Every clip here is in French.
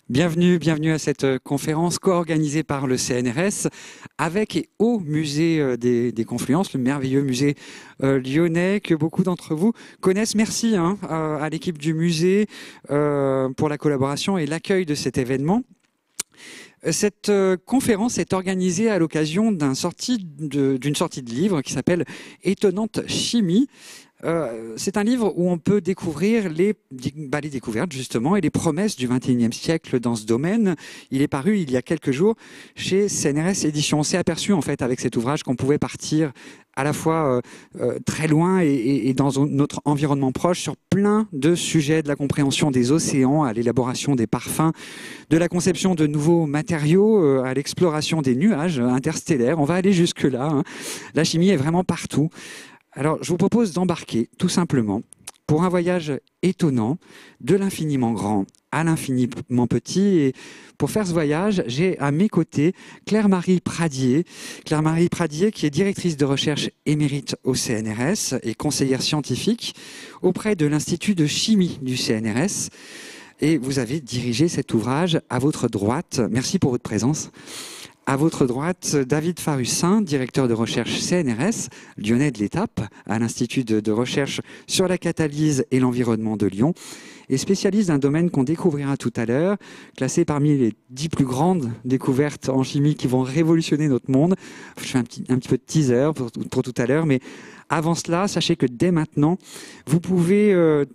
Bienvenue à cette conférence co-organisée par le CNRS avec et au musée des Confluences, le merveilleux musée lyonnais que beaucoup d'entre vous connaissent. Merci à l'équipe du musée pour la collaboration et l'accueil de cet événement. Cette conférence est organisée à l'occasion d'une sortie de livre qui s'appelle « Étonnante chimie ». C'est un livre où on peut découvrir les découvertes justement et les promesses du XXIe siècle dans ce domaine. Il est paru il y a quelques jours chez CNRS Éditions. On s'est aperçu en fait avec cet ouvrage qu'on pouvait partir à la fois très loin et dans notre environnement proche sur plein de sujets, de la compréhension des océans à l'élaboration des parfums, de la conception de nouveaux matériaux à l'exploration des nuages interstellaires. On va aller jusque-là. La chimie est vraiment partout. Alors, je vous propose d'embarquer, tout simplement, pour un voyage étonnant, de l'infiniment grand à l'infiniment petit. Et pour faire ce voyage, j'ai à mes côtés Claire-Marie Pradier. Claire-Marie Pradier, qui est directrice de recherche émérite au CNRS et conseillère scientifique auprès de l'Institut de chimie du CNRS. Et vous avez dirigé cet ouvrage à votre droite. Merci pour votre présence. À votre droite, David Farussin, directeur de recherche CNRS, lyonnais de l'Étape, à l'Institut de recherche sur la catalyse et l'environnement de Lyon, et spécialiste d'un domaine qu'on découvrira tout à l'heure, classé parmi les 10 plus grandes découvertes en chimie qui vont révolutionner notre monde. Je fais un petit peu de teaser pour tout à l'heure, mais avant cela, sachez que dès maintenant, vous pouvez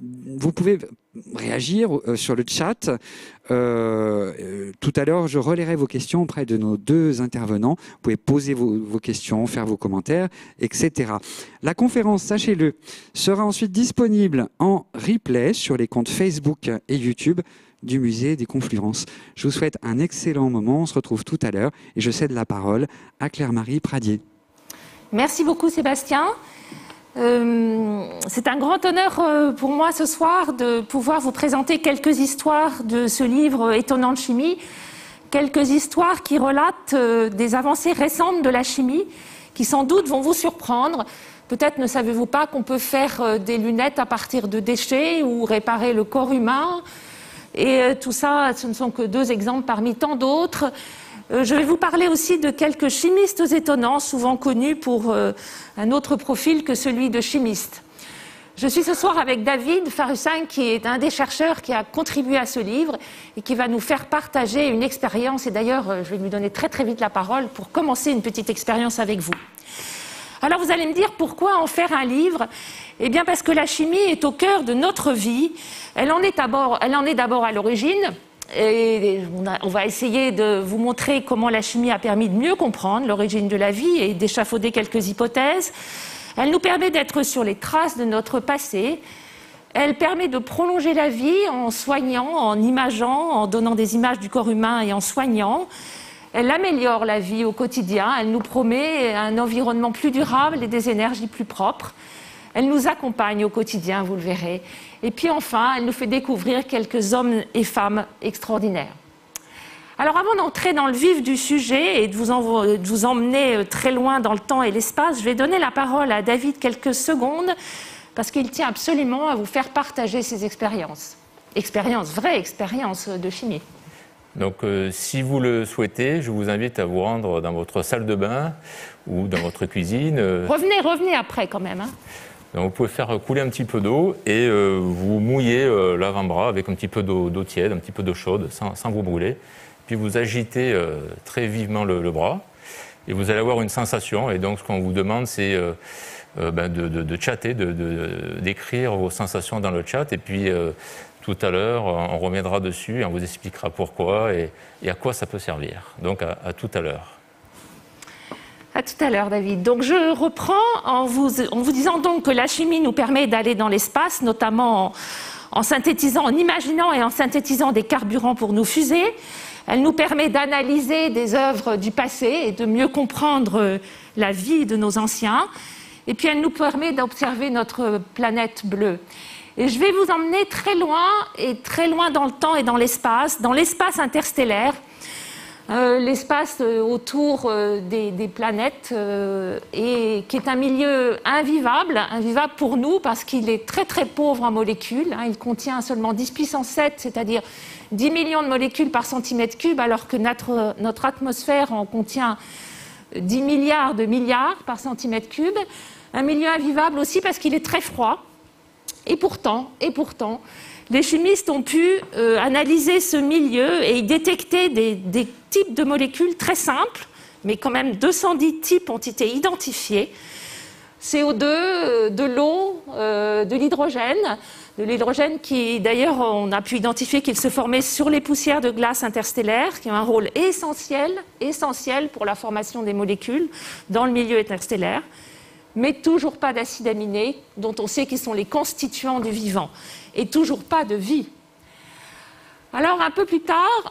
réagir sur le chat. Tout à l'heure, je relayerai vos questions auprès de nos deux intervenants. Vous pouvez poser vos questions, faire vos commentaires, etc. La conférence, sachez-le, sera ensuite disponible en replay sur les comptes Facebook et YouTube du musée des Confluences. Je vous souhaite un excellent moment. On se retrouve tout à l'heure et je cède la parole à Claire-Marie Pradier. Merci beaucoup, Sébastien. C'est un grand honneur pour moi ce soir de pouvoir vous présenter quelques histoires de ce livre Étonnante chimie, quelques histoires qui relatent des avancées récentes de la chimie qui sans doute vont vous surprendre. Peut-être ne savez-vous pas qu'on peut faire des lunettes à partir de déchets ou réparer le corps humain. Et tout ça, ce ne sont que deux exemples parmi tant d'autres. Je vais vous parler aussi de quelques chimistes étonnants, souvent connus pour un autre profil que celui de chimiste. Je suis ce soir avec David Farussin, qui est un des chercheurs qui a contribué à ce livre et qui va nous faire partager une expérience. Et d'ailleurs, je vais lui donner très très vite la parole pour commencer une petite expérience avec vous. Alors vous allez me dire pourquoi en faire un livre ? Eh bien parce que la chimie est au cœur de notre vie. Elle en est d'abord à l'origine. Et on va essayer de vous montrer comment la chimie a permis de mieux comprendre l'origine de la vie et d'échafauder quelques hypothèses. Elle nous permet d'être sur les traces de notre passé. Elle permet de prolonger la vie en soignant, en imageant, en donnant des images du corps humain et en soignant. Elle améliore la vie au quotidien. Elle nous promet un environnement plus durable et des énergies plus propres. Elle nous accompagne au quotidien, vous le verrez. Et puis enfin, elle nous fait découvrir quelques hommes et femmes extraordinaires. Alors avant d'entrer dans le vif du sujet et de vous emmener très loin dans le temps et l'espace, je vais donner la parole à David quelques secondes parce qu'il tient absolument à vous faire partager ses expériences. Vraie expérience de chimie. Donc si vous le souhaitez, je vous invite à vous rendre dans votre salle de bain ou dans votre cuisine. Revenez après quand même. Donc vous pouvez faire couler un petit peu d'eau et vous mouillez l'avant-bras avec un petit peu d'eau tiède, un petit peu d'eau chaude, sans vous brûler. Puis vous agitez très vivement le bras et vous allez avoir une sensation. Et donc ce qu'on vous demande, c'est de chatter, d'écrire vos sensations dans le chat. Et puis tout à l'heure, on reviendra dessus et on vous expliquera pourquoi et à quoi ça peut servir. Donc à tout à l'heure. À tout à l'heure, David. Donc, je reprends en vous disant donc que la chimie nous permet d'aller dans l'espace, notamment en synthétisant, en imaginant et en synthétisant des carburants pour nos fusées. Elle nous permet d'analyser des œuvres du passé et de mieux comprendre la vie de nos anciens. Et puis, elle nous permet d'observer notre planète bleue. Et je vais vous emmener très loin dans le temps et dans l'espace interstellaire. l'espace autour des planètes, et qui est un milieu invivable pour nous parce qu'il est très très pauvre en molécules. Il contient seulement 10 puissance 7, c'est-à-dire 10 millions de molécules par centimètre cube, alors que notre atmosphère en contient 10 milliards de milliards par centimètre cube. Un milieu invivable aussi parce qu'il est très froid. Et pourtant, les chimistes ont pu analyser ce milieu et y détecter des types de molécules très simples, mais quand même 210 types ont été identifiés. CO2, de l'eau, de l'hydrogène qui, d'ailleurs, on a pu identifier qu'il se formait sur les poussières de glace interstellaires, qui ont un rôle essentiel pour la formation des molécules dans le milieu interstellaire, mais toujours pas d'acides aminés, dont on sait qu'ils sont les constituants du vivant, et toujours pas de vie. Alors, un peu plus tard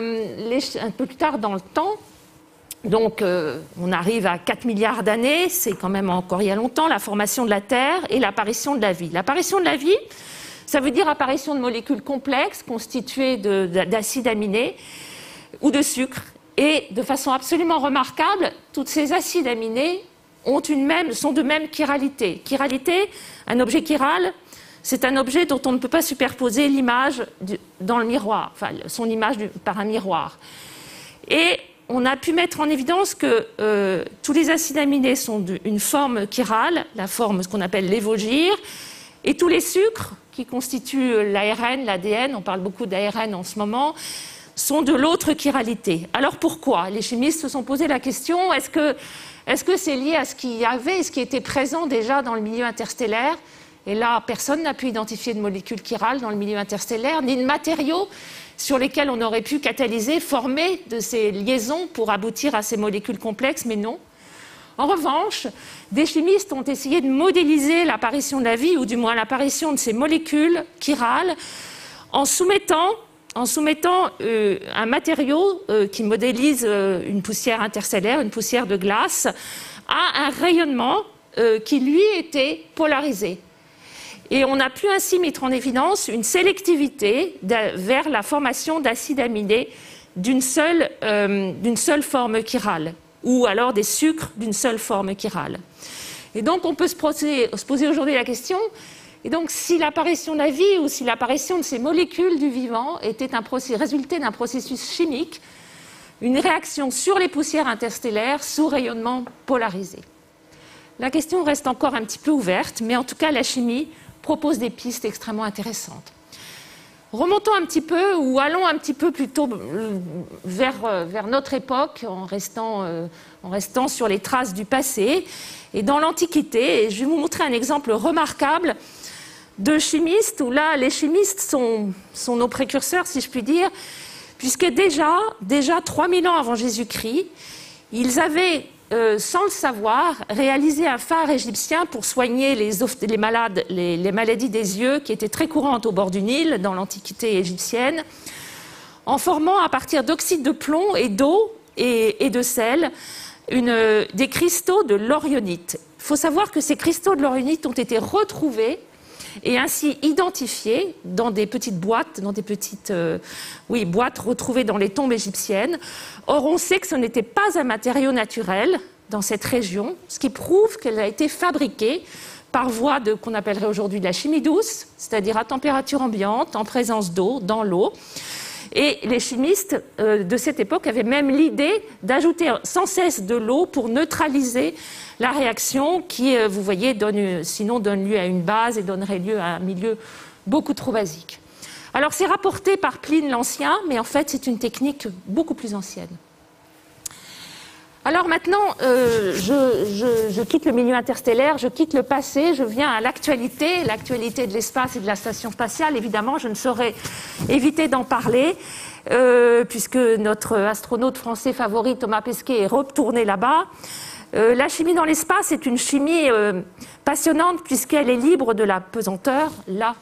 dans le temps, donc on arrive à 4 milliards d'années, c'est quand même encore il y a longtemps, la formation de la Terre et l'apparition de la vie. L'apparition de la vie, ça veut dire apparition de molécules complexes constituées d'acides aminés ou de sucre. Et de façon absolument remarquable, tous ces acides aminés sont de même chiralité. Chiralité, un objet chiral, c'est un objet dont on ne peut pas superposer l'image dans le miroir, enfin son image par un miroir. Et on a pu mettre en évidence que tous les acides aminés sont d'une forme chirale, la forme ce qu'on appelle l'évogire, et tous les sucres qui constituent l'ARN, l'ADN, on parle beaucoup d'ARN en ce moment, sont de l'autre chiralité. Alors pourquoi? Les chimistes se sont posé la question, est-ce que c'est lié à ce qu'il y avait, ce qui était présent déjà dans le milieu interstellaire? Et là, personne n'a pu identifier de molécules chirales dans le milieu interstellaire, ni de matériaux sur lesquels on aurait pu catalyser, former de ces liaisons pour aboutir à ces molécules complexes, mais non. En revanche, des chimistes ont essayé de modéliser l'apparition de la vie, ou du moins l'apparition de ces molécules chirales, en soumettant un matériau qui modélise une poussière interstellaire, une poussière de glace, à un rayonnement qui, lui, était polarisé. Et on a pu ainsi mettre en évidence une sélectivité vers la formation d'acides aminés d'une seule forme chirale, ou alors des sucres d'une seule forme chirale. Et donc on peut se poser aujourd'hui la question, et donc si l'apparition de la vie ou si l'apparition de ces molécules du vivant résultait d'un processus chimique, une réaction sur les poussières interstellaires sous rayonnement polarisé. La question reste encore un petit peu ouverte, mais en tout cas la chimie propose des pistes extrêmement intéressantes. Remontons un petit peu, ou allons un petit peu plutôt vers notre époque, en restant sur les traces du passé, et dans l'Antiquité. Et je vais vous montrer un exemple remarquable de chimistes, où là, les chimistes sont nos précurseurs, si je puis dire, puisque déjà 3000 ans avant Jésus-Christ, ils avaient, sans le savoir, réalisé un phare égyptien pour soigner les maladies des yeux qui étaient très courantes au bord du Nil dans l'Antiquité égyptienne, en formant à partir d'oxyde de plomb et d'eau et de sel des cristaux de l'orionite. Il faut savoir que ces cristaux de l'orionite ont été retrouvés et ainsi identifiés dans des petites boîtes, boîtes retrouvées dans les tombes égyptiennes. Or, on sait que ce n'était pas un matériau naturel dans cette région, ce qui prouve qu'elle a été fabriquée par voie de qu'on appellerait aujourd'hui de la chimie douce, c'est-à-dire à température ambiante, en présence d'eau, dans l'eau. Et les chimistes de cette époque avaient même l'idée d'ajouter sans cesse de l'eau pour neutraliser la réaction qui, vous voyez, sinon donne lieu à une base et donnerait lieu à un milieu beaucoup trop basique. Alors c'est rapporté par Pline l'Ancien, mais en fait c'est une technique beaucoup plus ancienne. Alors maintenant, je quitte le milieu interstellaire, je quitte le passé, je viens à l'actualité de l'espace et de la station spatiale. Évidemment, je ne saurais éviter d'en parler, puisque notre astronaute français favori, Thomas Pesquet, est retourné là-bas. La chimie dans l'espace est une chimie passionnante, puisqu'elle est libre de la pesanteur.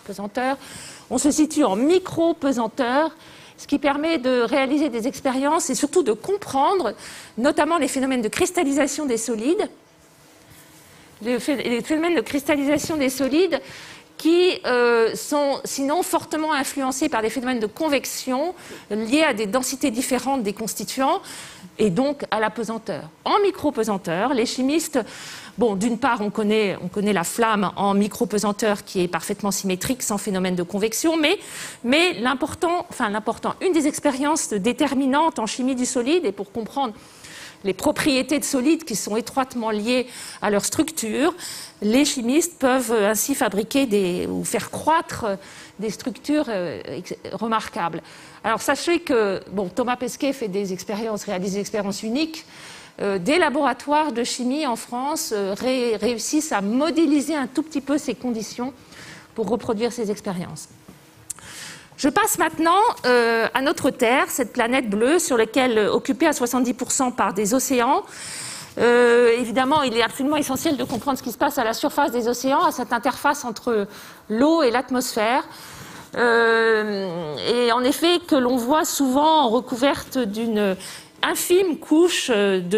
On se situe en micro-pesanteur, ce qui permet de réaliser des expériences et surtout de comprendre notamment les phénomènes de cristallisation des solides. Les phénomènes de cristallisation des solides qui sont sinon fortement influencés par des phénomènes de convection liés à des densités différentes des constituants et donc à la pesanteur. En micro-pesanteur, les chimistes, bon, d'une part, on connaît la flamme en micro-pesanteur qui est parfaitement symétrique, sans phénomène de convection, mais une des expériences déterminantes en chimie du solide, et pour comprendre les propriétés de solides qui sont étroitement liées à leur structure, les chimistes peuvent ainsi fabriquer ou faire croître des structures remarquables. Alors sachez que Thomas Pesquet réalise des expériences uniques. Des laboratoires de chimie en France réussissent à modéliser un tout petit peu ces conditions pour reproduire ces expériences. Je passe maintenant à notre Terre, cette planète bleue sur laquelle, occupée à 70% par des océans. Évidemment, il est absolument essentiel de comprendre ce qui se passe à la surface des océans, à cette interface entre l'eau et l'atmosphère. Et en effet, que l'on voit souvent recouverte d'une infime couche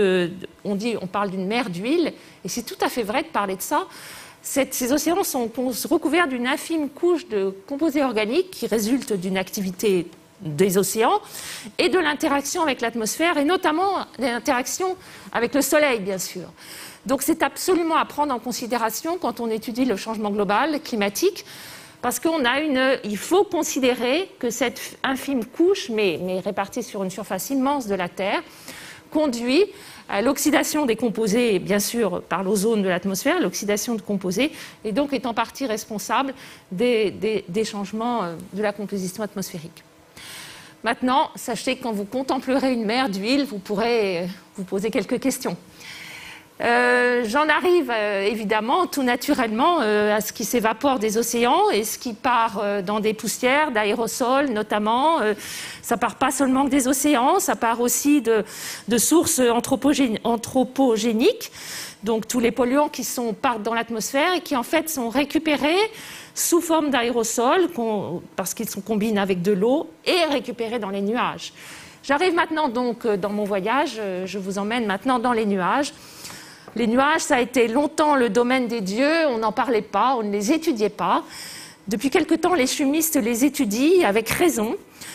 on parle d'une mer d'huile, et c'est tout à fait vrai de parler de ça. Ces océans sont recouverts d'une infime couche de composés organiques qui résultent d'une activité des océans et de l'interaction avec l'atmosphère, et notamment l'interaction avec le Soleil, bien sûr. Donc c'est absolument à prendre en considération quand on étudie le changement global climatique, parce il faut considérer que cette infime couche, mais répartie sur une surface immense de la Terre, conduit à l'oxydation des composés, bien sûr par l'ozone de l'atmosphère, l'oxydation de composés, et donc est en partie responsable des changements de la composition atmosphérique. Maintenant, sachez que quand vous contemplerez une mer d'huile, vous pourrez vous poser quelques questions. J'en arrive évidemment tout naturellement à ce qui s'évapore des océans et ce qui part dans des poussières, d'aérosols notamment. Ça part pas seulement des océans, ça part aussi de sources anthropogéniques, donc tous les polluants qui partent dans l'atmosphère et qui en fait sont récupérés sous forme d'aérosols parce qu'ils se combinent avec de l'eau et récupérés dans les nuages. J'arrive maintenant donc dans mon voyage, je vous emmène maintenant dans les nuages. Les nuages, ça a été longtemps le domaine des dieux, on n'en parlait pas, on ne les étudiait pas. Depuis quelque temps, les chimistes les étudient avec raison.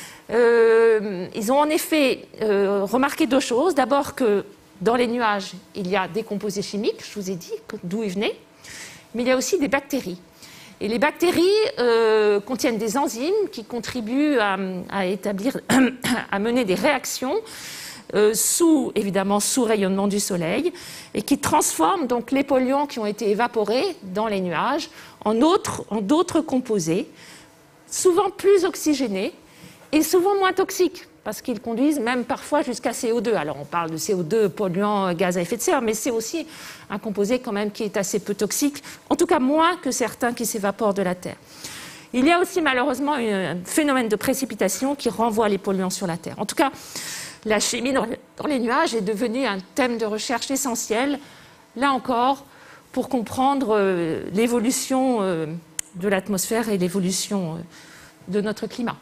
Ils ont en effet remarqué deux choses. D'abord que dans les nuages, il y a des composés chimiques, je vous ai dit d'où ils venaient, mais il y a aussi des bactéries. Et les bactéries contiennent des enzymes qui contribuent à mener des réactions sous rayonnement du soleil, et qui transforment donc les polluants qui ont été évaporés dans les nuages en d'autres composés, souvent plus oxygénés et souvent moins toxiques, parce qu'ils conduisent même parfois jusqu'à CO2. Alors on parle de CO2, polluant, gaz à effet de serre, mais c'est aussi un composé quand même qui est assez peu toxique, en tout cas moins que certains qui s'évaporent de la Terre. Il y a aussi malheureusement un phénomène de précipitation qui renvoie les polluants sur la Terre. En tout cas, la chimie dans les nuages est devenue un thème de recherche essentiel, là encore, pour comprendre l'évolution de l'atmosphère et l'évolution de notre climat.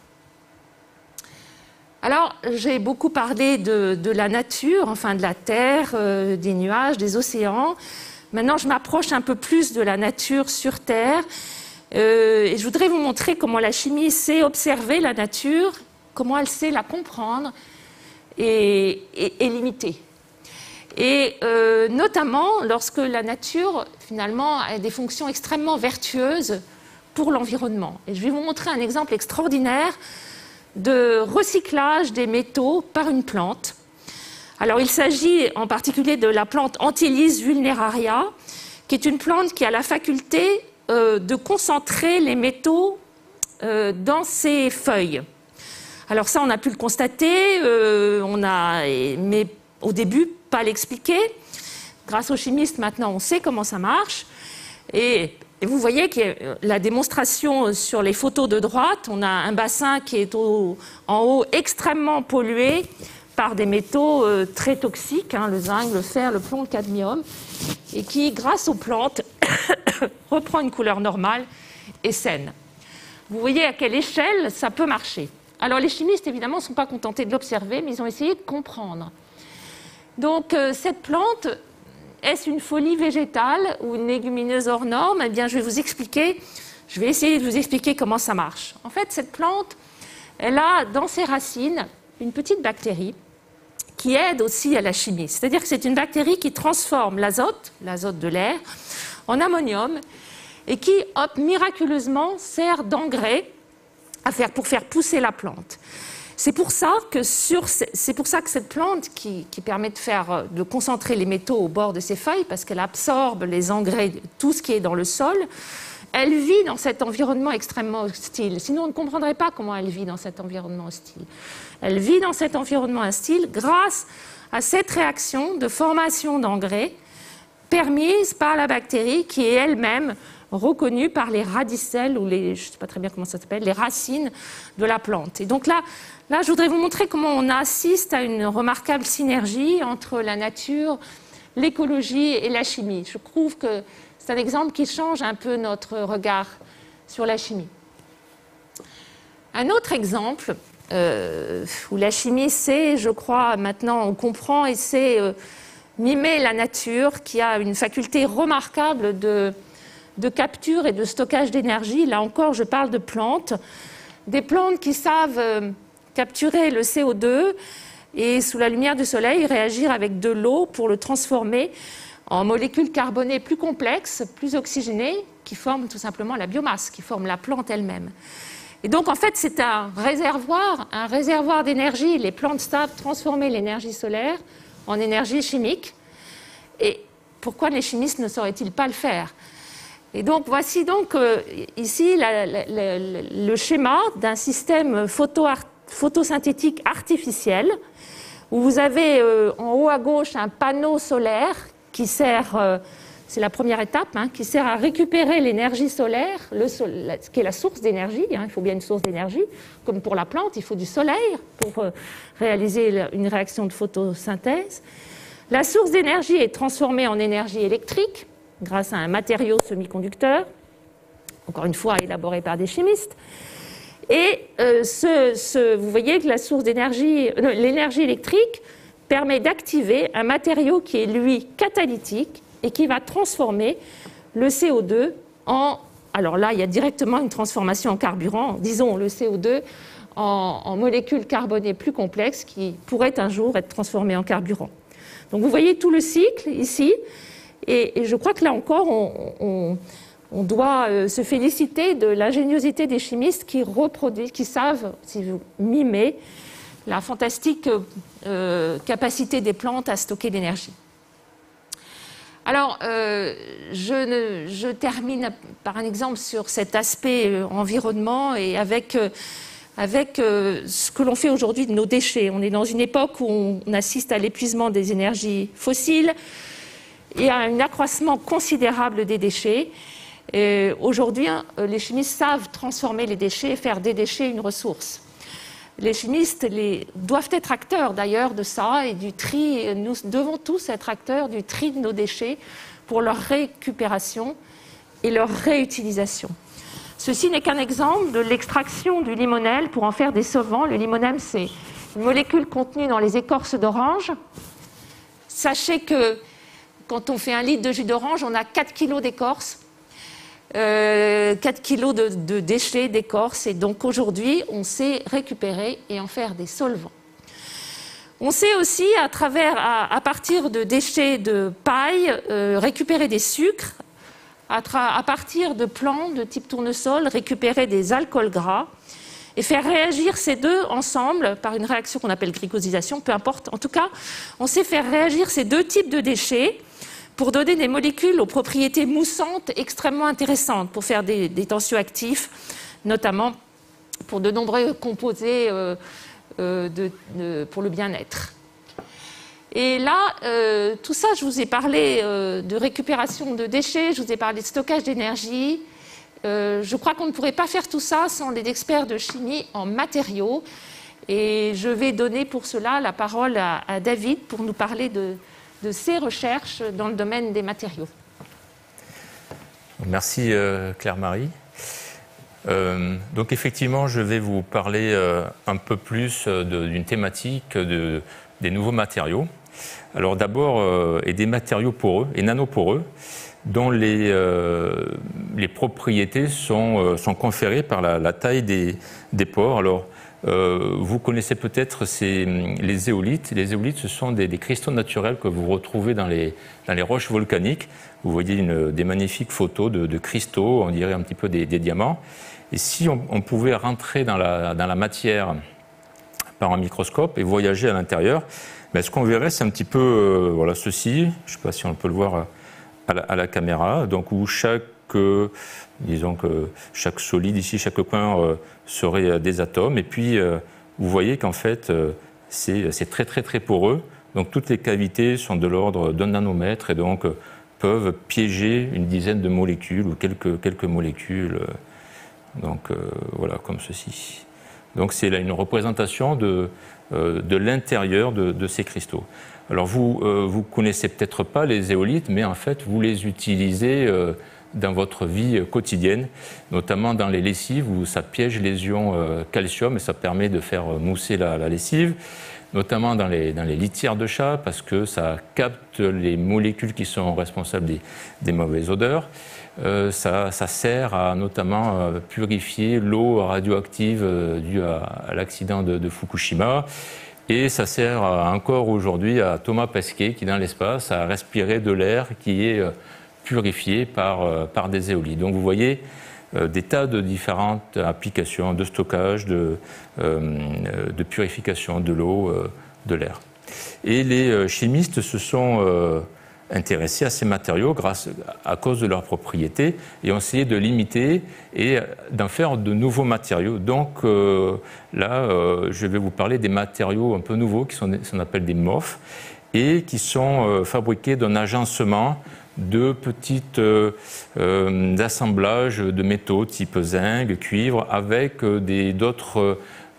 Alors, j'ai beaucoup parlé de la nature, enfin de la Terre, des nuages, des océans. Maintenant, je m'approche un peu plus de la nature sur Terre. Et je voudrais vous montrer comment la chimie sait observer la nature, comment elle sait la comprendre et limiter. Et notamment lorsque la nature, finalement, a des fonctions extrêmement vertueuses pour l'environnement. Et je vais vous montrer un exemple extraordinaire de recyclage des métaux par une plante. Alors, il s'agit en particulier de la plante Antillis vulneraria, qui est une plante qui a la faculté de concentrer les métaux dans ses feuilles. Alors ça, on a pu le constater, mais au début, pas l'expliquer. Grâce aux chimistes, maintenant, on sait comment ça marche. Et vous voyez que la démonstration sur les photos de droite, on a un bassin qui est en haut extrêmement pollué par des métaux très toxiques, le zinc, le fer, le plomb, le cadmium, et qui, grâce aux plantes, reprend une couleur normale et saine. Vous voyez à quelle échelle ça peut marcher. Alors les chimistes, évidemment, ne sont pas contentés de l'observer, mais ils ont essayé de comprendre. Donc cette plante, est-ce une folie végétale ou une légumineuse hors norme? Eh bien, je vais vous expliquer. Je vais essayer de vous expliquer comment ça marche. En fait, cette plante, elle a dans ses racines une petite bactérie qui aide aussi à la chimie. C'est-à-dire que c'est une bactérie qui transforme l'azote de l'air, en ammonium et qui, hop, miraculeusement, sert d'engrais pour faire pousser la plante. C'est pour ça que cette plante qui permet de concentrer les métaux au bord de ses feuilles, parce qu'elle absorbe les engrais, tout ce qui est dans le sol, elle vit dans cet environnement extrêmement hostile. Sinon, on ne comprendrait pas comment elle vit dans cet environnement hostile. Elle vit dans cet environnement hostile grâce à cette réaction de formation d'engrais permise par la bactérie qui est elle-même reconnue par les radicelles ou je ne sais pas très bien comment ça s'appelle, les racines de la plante. Et donc là, je voudrais vous montrer comment on assiste à une remarquable synergie entre la nature, l'écologie et la chimie. Je trouve que c'est un exemple qui change un peu notre regard sur la chimie. Un autre exemple où la chimie sait, je crois, maintenant on comprend et sait mimer la nature, qui a une faculté remarquable de capture et de stockage d'énergie. Là encore, je parle de plantes. Des plantes qui savent capturer le CO2 et, sous la lumière du soleil, réagir avec de l'eau pour le transformer en molécules carbonées plus complexes, plus oxygénées, qui forment tout simplement la biomasse, qui forment la plante elle-même. Et donc, en fait, c'est un réservoir d'énergie. Les plantes savent transformer l'énergie solaire en énergie chimique. Et pourquoi les chimistes ne sauraient-ils pas le faire? Et donc, voici donc ici le schéma d'un système photosynthétique artificiel, où vous avez en haut à gauche un panneau solaire qui sert, c'est la première étape, qui sert à récupérer l'énergie solaire, qui est la source d'énergie. Il faut bien une source d'énergie. Comme pour la plante, il faut du soleil pour réaliser une réaction de photosynthèse. La source d'énergie est transformée en énergie électrique grâce à un matériau semi-conducteur, encore une fois élaboré par des chimistes. Et vous voyez que la source d'énergie, l'énergie électrique, permet d'activer un matériau qui est, lui, catalytique et qui va transformer le CO2 en... Alors là, il y a directement une transformation en carburant, disons le CO2 en molécules carbonées plus complexes qui pourraient un jour être transformées en carburant. Donc vous voyez tout le cycle ici, et je crois que là encore, on doit se féliciter de l'ingéniosité des chimistes qui savent mimer la fantastique capacité des plantes à stocker l'énergie. Alors, je termine par un exemple sur cet aspect environnement et avec ce que l'on fait aujourd'hui de nos déchets. On est dans une époque où on assiste à l'épuisement des énergies fossiles et à un accroissement considérable des déchets. Aujourd'hui, les chimistes savent transformer les déchets et faire des déchets une ressource. Les chimistes doivent être acteurs d'ailleurs de ça et du tri. Nous devons tous être acteurs du tri de nos déchets pour leur récupération et leur réutilisation. Ceci n'est qu'un exemple de l'extraction du limonèle pour en faire des solvants. Le limonèle, c'est une molécule contenue dans les écorces d'orange. Sachez que quand on fait 1 litre de jus d'orange, on a 4 kg d'écorce. 4 kilos de déchets, d'écorce, et donc aujourd'hui, on sait récupérer et en faire des solvants. On sait aussi, à partir de déchets de paille, récupérer des sucres, à partir de plants de type tournesol, récupérer des alcools gras, et faire réagir ces deux ensemble par une réaction qu'on appelle glycosylation, peu importe. En tout cas, on sait faire réagir ces deux types de déchets pour donner des molécules aux propriétés moussantes extrêmement intéressantes, pour faire des tensioactifs, notamment pour de nombreux composés pour le bien-être. Et là, tout ça, je vous ai parlé de récupération de déchets, je vous ai parlé de stockage d'énergie. Je crois qu'on ne pourrait pas faire tout ça sans les experts de chimie en matériaux. Et je vais donner pour cela la parole à David pour nous parler de ses recherches dans le domaine des matériaux. Merci Claire-Marie. Donc effectivement, je vais vous parler un peu plus d'une thématique des nouveaux matériaux. Alors d'abord, et des matériaux poreux et nanoporeux, dont les propriétés sont conférées par la taille des pores. Alors, vous connaissez peut-être les éolites. Les éolites, ce sont des cristaux naturels que vous retrouvez dans les roches volcaniques. Vous voyez des magnifiques photos de cristaux, on dirait un petit peu des diamants. Et si on pouvait rentrer dans la matière par un microscope et voyager à l'intérieur, ben, ce qu'on verrait, c'est un petit peu voilà, ceci. Je ne sais pas si on peut le voir à la caméra. Donc, où disons que chaque solide ici, chaque coin serait des atomes. Et puis, vous voyez qu'en fait, c'est très, très, très poreux. Donc, toutes les cavités sont de l'ordre d'un nanomètre et donc peuvent piéger une dizaine de molécules ou quelques molécules. Donc, voilà, comme ceci. Donc, c'est là une représentation de l'intérieur de ces cristaux. Alors, vous connaissez peut-être pas les éolites, mais en fait, vous les utilisez dans votre vie quotidienne, notamment dans les lessives où ça piège les ions calcium et ça permet de faire mousser la lessive, notamment dans les litières de chat parce que ça capte les molécules qui sont responsables des mauvaises odeurs. Ça sert à notamment purifier l'eau radioactive due à l'accident de Fukushima. Et ça sert encore aujourd'hui à Thomas Pesquet qui, dans l'espace, a respiré de l'air qui est purifié par des éolites. Donc vous voyez des tas de différentes applications de stockage, de purification de l'eau, de l'air. Et les chimistes se sont intéressés à ces matériaux à cause de leurs propriétés et ont essayé de l'imiter et d'en faire de nouveaux matériaux. Donc là, je vais vous parler des matériaux un peu nouveaux qui sont ce qu'on appelle des MOF et qui sont fabriqués d'un agencement de petits assemblages de métaux type zinc, cuivre, avec d'autres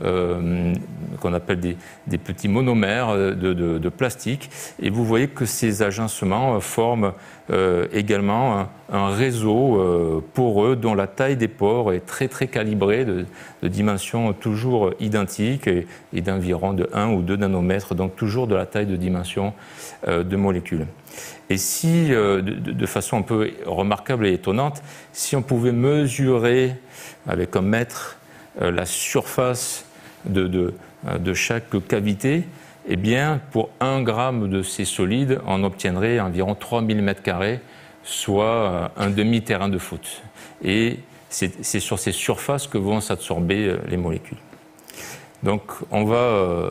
qu'on appelle des petits monomères de plastique. Et vous voyez que ces agencements forment également un réseau poreux dont la taille des pores est très très calibrée, de dimensions toujours identiques et d'environ de 1 ou 2 nanomètres, donc toujours de la taille de dimension de molécules. Et si, de façon un peu remarquable et étonnante, si on pouvait mesurer avec un mètre la surface de chaque cavité, eh bien, pour 1 gramme de ces solides, on obtiendrait environ 3000 m², soit un demi-terrain de foot. Et c'est sur ces surfaces que vont s'absorber les molécules. Donc, on va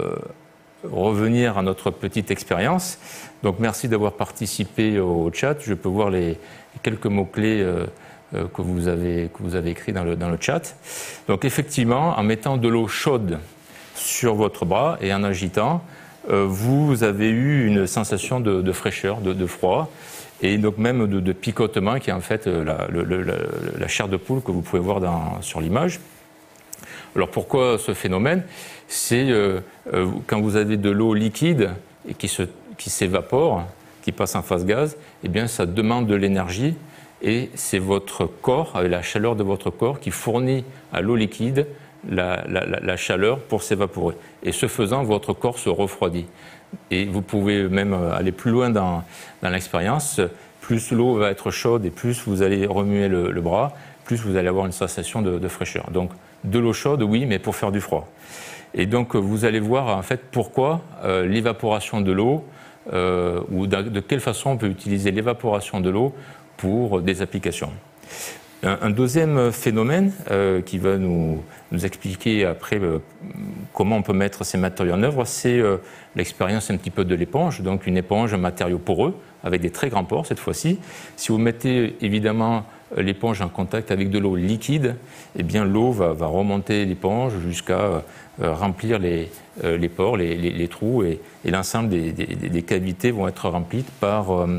revenir à notre petite expérience. Donc, merci d'avoir participé au chat. Je peux voir les quelques mots-clés que vous avez écrits dans le chat. Donc, effectivement, en mettant de l'eau chaude sur votre bras et en agitant, vous avez eu une sensation de fraîcheur, de froid, et donc même de picotement, qui est en fait la chair de poule que vous pouvez voir sur l'image. Alors, pourquoi ce phénomène? C'est quand vous avez de l'eau liquide et qui s'évapore, qui passe en phase gaz, eh bien, ça demande de l'énergie et c'est votre corps, avec la chaleur de votre corps, qui fournit à l'eau liquide la chaleur pour s'évaporer. Et ce faisant, votre corps se refroidit. Et vous pouvez même aller plus loin dans l'expérience. Plus l'eau va être chaude et plus vous allez remuer le bras, plus vous allez avoir une sensation de fraîcheur. Donc, de l'eau chaude, oui, mais pour faire du froid. Et donc, vous allez voir en fait pourquoi l'évaporation de l'eau, ou de quelle façon on peut utiliser l'évaporation de l'eau pour des applications. Un deuxième phénomène qui va nous expliquer après comment on peut mettre ces matériaux en œuvre, c'est l'expérience un petit peu de l'éponge. Donc une éponge, un matériau poreux, avec des très grands pores cette fois-ci. Si vous mettez évidemment l'éponge en contact avec de l'eau liquide, eh bien l'eau va remonter l'éponge jusqu'à remplir les pores, les trous, et l'ensemble des cavités vont être remplies par on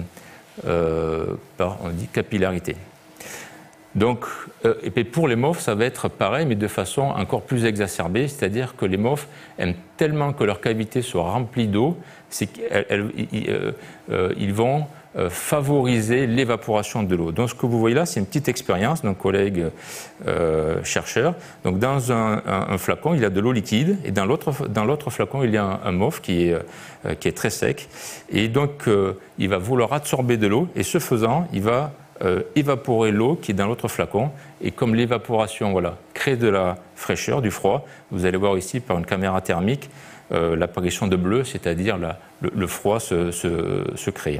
dit capillarité. Donc, et puis pour les MOF, ça va être pareil, mais de façon encore plus exacerbée, c'est-à-dire que les MOF aiment tellement que leur cavité soit remplie d'eau, c'est qu'ils vont favoriser l'évaporation de l'eau. Donc ce que vous voyez là, c'est une petite expérience d'un collègue chercheur. Donc dans un flacon, il y a de l'eau liquide et dans l'autre flacon, il y a un MOF qui est très sec. Et donc il va vouloir absorber de l'eau et ce faisant, il va évaporer l'eau qui est dans l'autre flacon. Et comme l'évaporation crée de la fraîcheur, du froid, vous allez voir ici par une caméra thermique l'apparition de bleu, c'est-à-dire le froid se crée.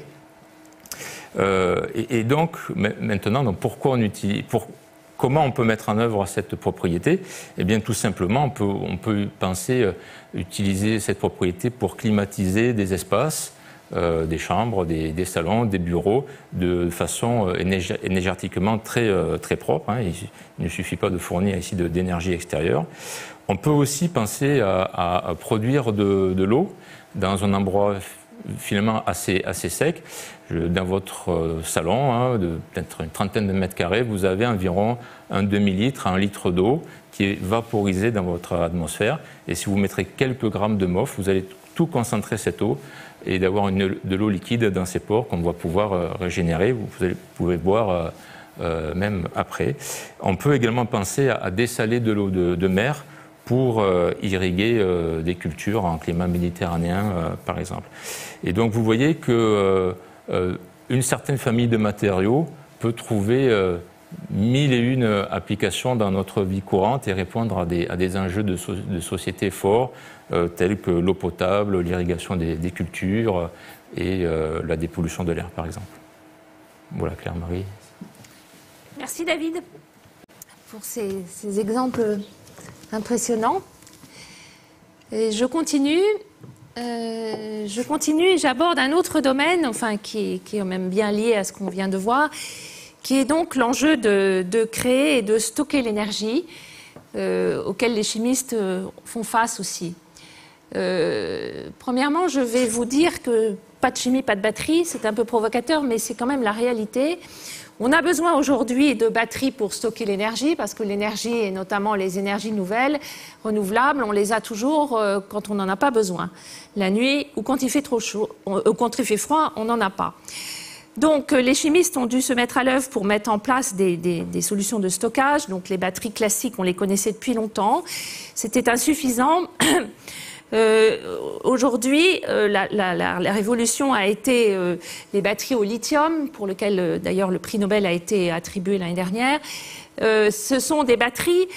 Et donc, maintenant, comment on peut mettre en œuvre cette propriété? Eh bien, tout simplement, on peut penser utiliser cette propriété pour climatiser des espaces, des chambres, des salons, des bureaux, de façon énergétiquement très propre. Hein. Il ne suffit pas de fournir ici d'énergie extérieure. On peut aussi penser à produire de l'eau dans un endroit finalement assez sec. Dans votre salon, hein, de peut-être une trentaine de mètres carrés, vous avez environ un demi-litre à 1 litre d'eau qui est vaporisée dans votre atmosphère. Et si vous mettrez quelques grammes de MOF, vous allez tout concentrer cette eau et d'avoir de l'eau liquide dans ces pores qu'on va pouvoir régénérer. Vous pouvez boire même après. On peut également penser à dessaler de l'eau de mer pour irriguer des cultures en climat méditerranéen, par exemple. Et donc vous voyez que une certaine famille de matériaux peut trouver 1001 applications dans notre vie courante et répondre à des enjeux de société forts, tels que l'eau potable, l'irrigation des cultures et la dépollution de l'air, par exemple. Voilà, Claire-Marie. Merci David pour ces exemples impressionnant. Et je continue et j'aborde un autre domaine, enfin qui est même bien lié à ce qu'on vient de voir, qui est donc l'enjeu de créer et de stocker l'énergie auquel les chimistes font face aussi. Premièrement, je vais vous dire que pas de chimie, pas de batterie, c'est un peu provocateur, mais c'est quand même la réalité. On a besoin aujourd'hui de batteries pour stocker l'énergie, parce que l'énergie, et notamment les énergies nouvelles, renouvelables, on les a toujours quand on n'en a pas besoin. La nuit ou quand il fait trop chaud, quand il fait froid, on n'en a pas. Donc les chimistes ont dû se mettre à l'œuvre pour mettre en place des solutions de stockage. Donc les batteries classiques, on les connaissait depuis longtemps. C'était insuffisant. Aujourd'hui, la révolution a été les batteries au lithium, pour lesquelles d'ailleurs le prix Nobel a été attribué l'année dernière. Ce sont des batteries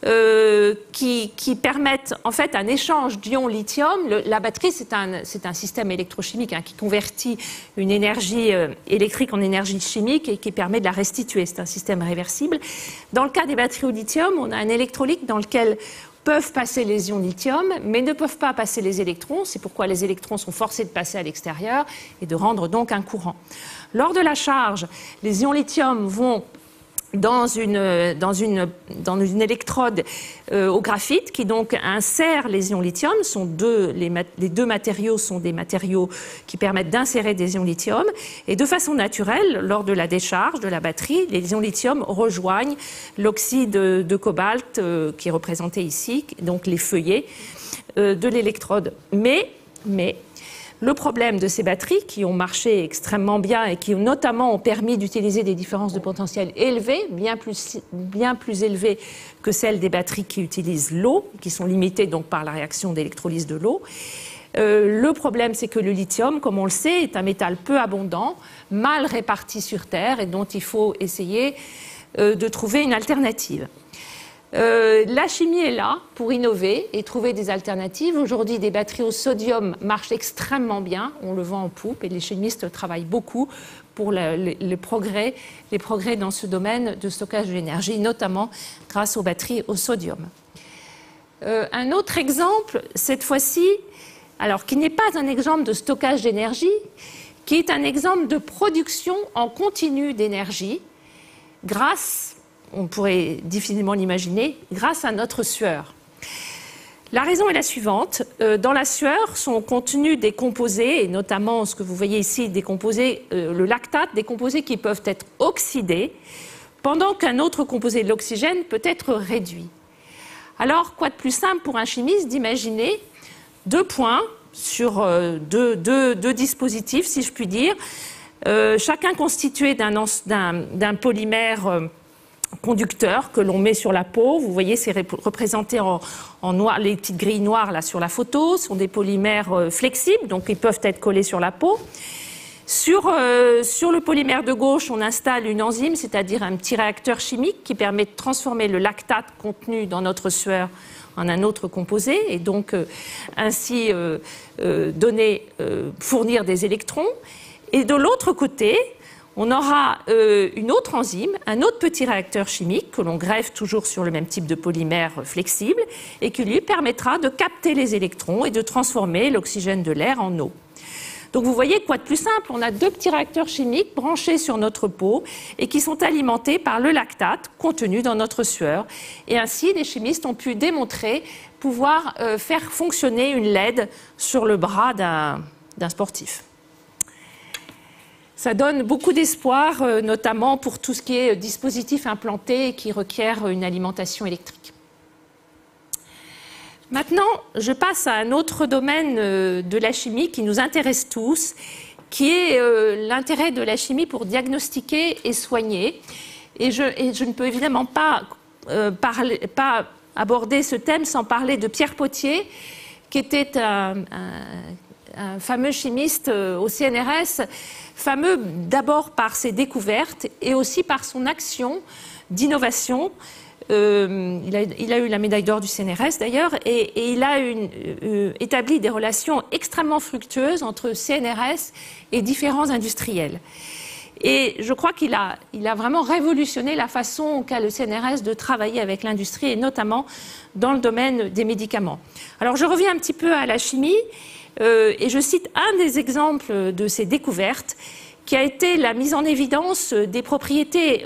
qui permettent en fait un échange d'ions lithium. La batterie, c'est un système électrochimique qui convertit une énergie électrique en énergie chimique et qui permet de la restituer. C'est un système réversible. Dans le cas des batteries au lithium, on a un électrolyte dans lequel peuvent passer les ions lithium, mais ne peuvent pas passer les électrons. C'est pourquoi les électrons sont forcés de passer à l'extérieur et de rendre donc un courant. Lors de la charge, les ions lithium vont dans une électrode au graphite qui donc insère les ions lithium. Les deux matériaux sont des matériaux qui permettent d'insérer des ions lithium. Et de façon naturelle, lors de la décharge de la batterie, les ions lithium rejoignent l'oxyde de cobalt qui est représenté ici, donc les feuillets de l'électrode. Mais le problème de ces batteries, qui ont marché extrêmement bien et qui notamment ont permis d'utiliser des différences de potentiel élevées, bien plus élevées que celles des batteries qui utilisent l'eau, qui sont limitées donc par la réaction d'électrolyse de l'eau. Le problème, c'est que le lithium, comme on le sait, est un métal peu abondant, mal réparti sur Terre et dont il faut essayer de trouver une alternative. La chimie est là pour innover et trouver des alternatives. Aujourd'hui, des batteries au sodium marchent extrêmement bien, on le vend en poupe et les chimistes travaillent beaucoup pour les progrès dans ce domaine de stockage de l'énergie, notamment grâce aux batteries au sodium. Un autre exemple, cette fois-ci, alors qui n'est pas un exemple de stockage d'énergie, qui est un exemple de production en continu d'énergie grâce, on pourrait difficilement l'imaginer, grâce à notre sueur. La raison est la suivante. Dans la sueur sont contenus des composés, et notamment ce que vous voyez ici, des composés, le lactate, des composés qui peuvent être oxydés, pendant qu'un autre composé de l'oxygène peut être réduit. Alors, quoi de plus simple pour un chimiste d'imaginer deux points sur deux dispositifs, si je puis dire, chacun constitué d'un polymère conducteur que l'on met sur la peau. Vous voyez, c'est représenté en noir, les petites grilles noires là sur la photo sont des polymères flexibles, donc ils peuvent être collés sur la peau. Sur le polymère de gauche, on installe une enzyme, c'est-à-dire un petit réacteur chimique qui permet de transformer le lactate contenu dans notre sueur en un autre composé et donc ainsi fournir des électrons. Et de l'autre côté, on aura une autre enzyme, un autre petit réacteur chimique que l'on greffe toujours sur le même type de polymère flexible et qui lui permettra de capter les électrons et de transformer l'oxygène de l'air en eau. Donc vous voyez, quoi de plus simple, on a deux petits réacteurs chimiques branchés sur notre peau et qui sont alimentés par le lactate contenu dans notre sueur. Et ainsi, les chimistes ont pu démontrer pouvoir faire fonctionner une LED sur le bras d'un sportif. Ça donne beaucoup d'espoir, notamment pour tout ce qui est dispositif implanté et qui requiert une alimentation électrique. Maintenant, je passe à un autre domaine de la chimie qui nous intéresse tous, qui est l'intérêt de la chimie pour diagnostiquer et soigner. Et je ne peux évidemment pas aborder ce thème sans parler de Pierre Potier, qui était un fameux chimiste au CNRS, fameux d'abord par ses découvertes et aussi par son action d'innovation. Il a eu la médaille d'or du CNRS d'ailleurs et il a établi des relations extrêmement fructueuses entre CNRS et différents industriels. Et je crois qu'il a vraiment révolutionné la façon qu'a le CNRS de travailler avec l'industrie et notamment dans le domaine des médicaments. Alors je reviens un petit peu à la chimie et je cite un des exemples de ces découvertes qui a été la mise en évidence des propriétés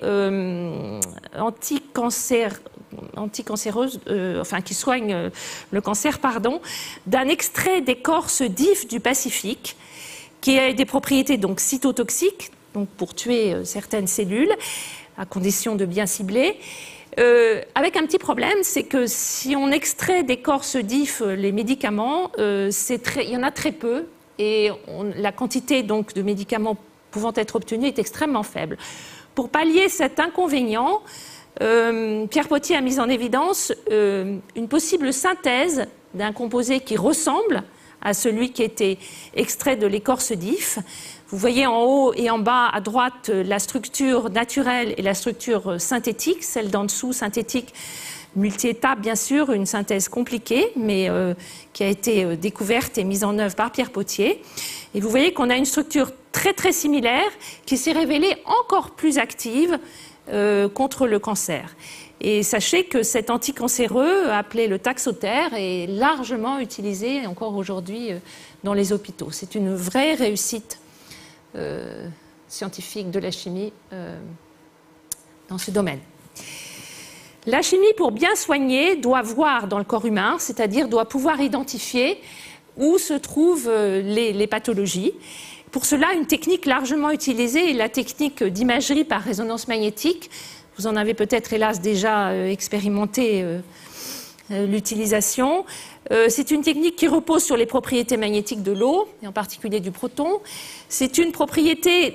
anticancéreuses, enfin qui soignent le cancer, d'un extrait d'écorce d'if du Pacifique, qui a des propriétés donc cytotoxiques, donc pour tuer certaines cellules, à condition de bien cibler. Avec un petit problème, c'est que si on extrait d'écorce d'if les médicaments, il y en a très peu, et la quantité donc de médicaments pouvant être obtenue est extrêmement faible. Pour pallier cet inconvénient, Pierre Potier a mis en évidence une possible synthèse d'un composé qui ressemble à celui qui était extrait de l'écorce d'if. Vous voyez en haut et en bas à droite la structure naturelle et la structure synthétique, celle d'en dessous synthétique multi-étape bien sûr, une synthèse compliquée mais qui a été découverte et mise en œuvre par Pierre Potier. Et vous voyez qu'on a une structure très très similaire qui s'est révélée encore plus active contre le cancer. Et sachez que cet anticancéreux, appelé le Taxotere, est largement utilisé encore aujourd'hui dans les hôpitaux. C'est une vraie réussite scientifique de la chimie dans ce domaine. La chimie, pour bien soigner, doit voir dans le corps humain, c'est-à-dire doit pouvoir identifier où se trouvent les pathologies. Pour cela, une technique largement utilisée est la technique d'imagerie par résonance magnétique. Vous en avez peut-être, hélas, déjà expérimenté l'utilisation. C'est une technique qui repose sur les propriétés magnétiques de l'eau, et en particulier du proton. C'est une propriété,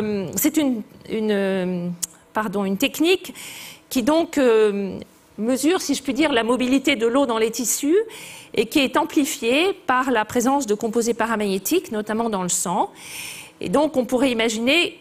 une technique qui donc mesure, si je puis dire, la mobilité de l'eau dans les tissus et qui est amplifiée par la présence de composés paramagnétiques, notamment dans le sang. Et donc, on pourrait imaginer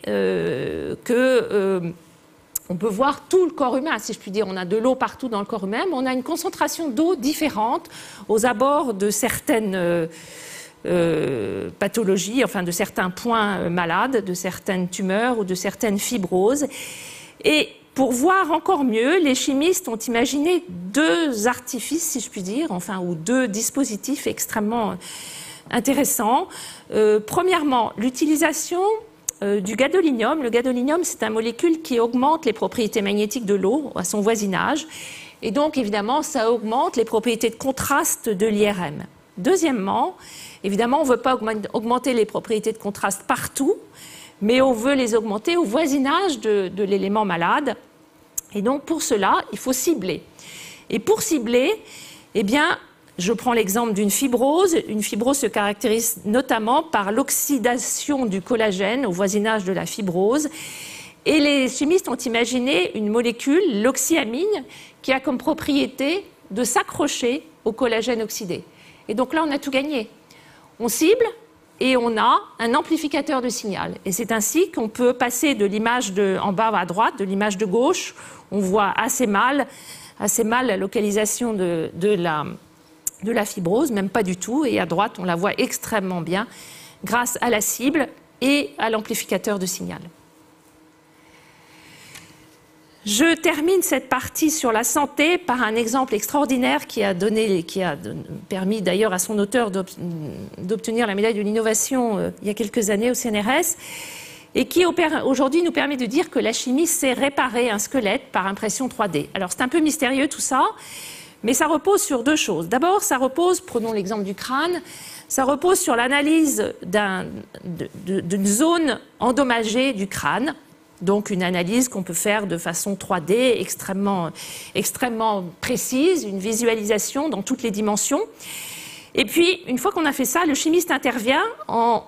on peut voir tout le corps humain, si je puis dire. On a de l'eau partout dans le corps humain, mais on a une concentration d'eau différente aux abords de certaines pathologies, enfin de certains points malades, de certaines tumeurs ou de certaines fibroses. Et pour voir encore mieux, les chimistes ont imaginé deux artifices, si je puis dire, ou deux dispositifs extrêmement intéressants. Premièrement, l'utilisation du gadolinium. Le gadolinium, c'est une molécule qui augmente les propriétés magnétiques de l'eau à son voisinage. Et donc, évidemment, ça augmente les propriétés de contraste de l'IRM. Deuxièmement, évidemment, on ne veut pas augmenter les propriétés de contraste partout, mais on veut les augmenter au voisinage de l'élément malade. Et donc, pour cela, il faut cibler. Et pour cibler, eh bien, Je prends l'exemple d'une fibrose. Une fibrose se caractérise notamment par l'oxydation du collagène au voisinage de la fibrose. Et les chimistes ont imaginé une molécule, l'oxyamine, qui a comme propriété de s'accrocher au collagène oxydé. Et donc là, on a tout gagné. On cible et on a un amplificateur de signal. Et c'est ainsi qu'on peut passer de l'image en bas à droite, de l'image de gauche. On voit assez mal la localisation de la fibrose, même pas du tout. Et à droite, on la voit extrêmement bien grâce à la cible et à l'amplificateur de signal. Je termine cette partie sur la santé par un exemple extraordinaire qui a permis d'ailleurs à son auteur d'obtenir la médaille de l'innovation il y a quelques années au CNRS et qui aujourd'hui nous permet de dire que la chimie sait réparer un squelette par impression 3D. Alors c'est un peu mystérieux tout ça, mais ça repose sur deux choses. D'abord, ça repose, prenons l'exemple du crâne, ça repose sur l'analyse d'une zone endommagée du crâne. Donc une analyse qu'on peut faire de façon 3D extrêmement précise, une visualisation dans toutes les dimensions. Et puis, une fois qu'on a fait ça, le chimiste intervient en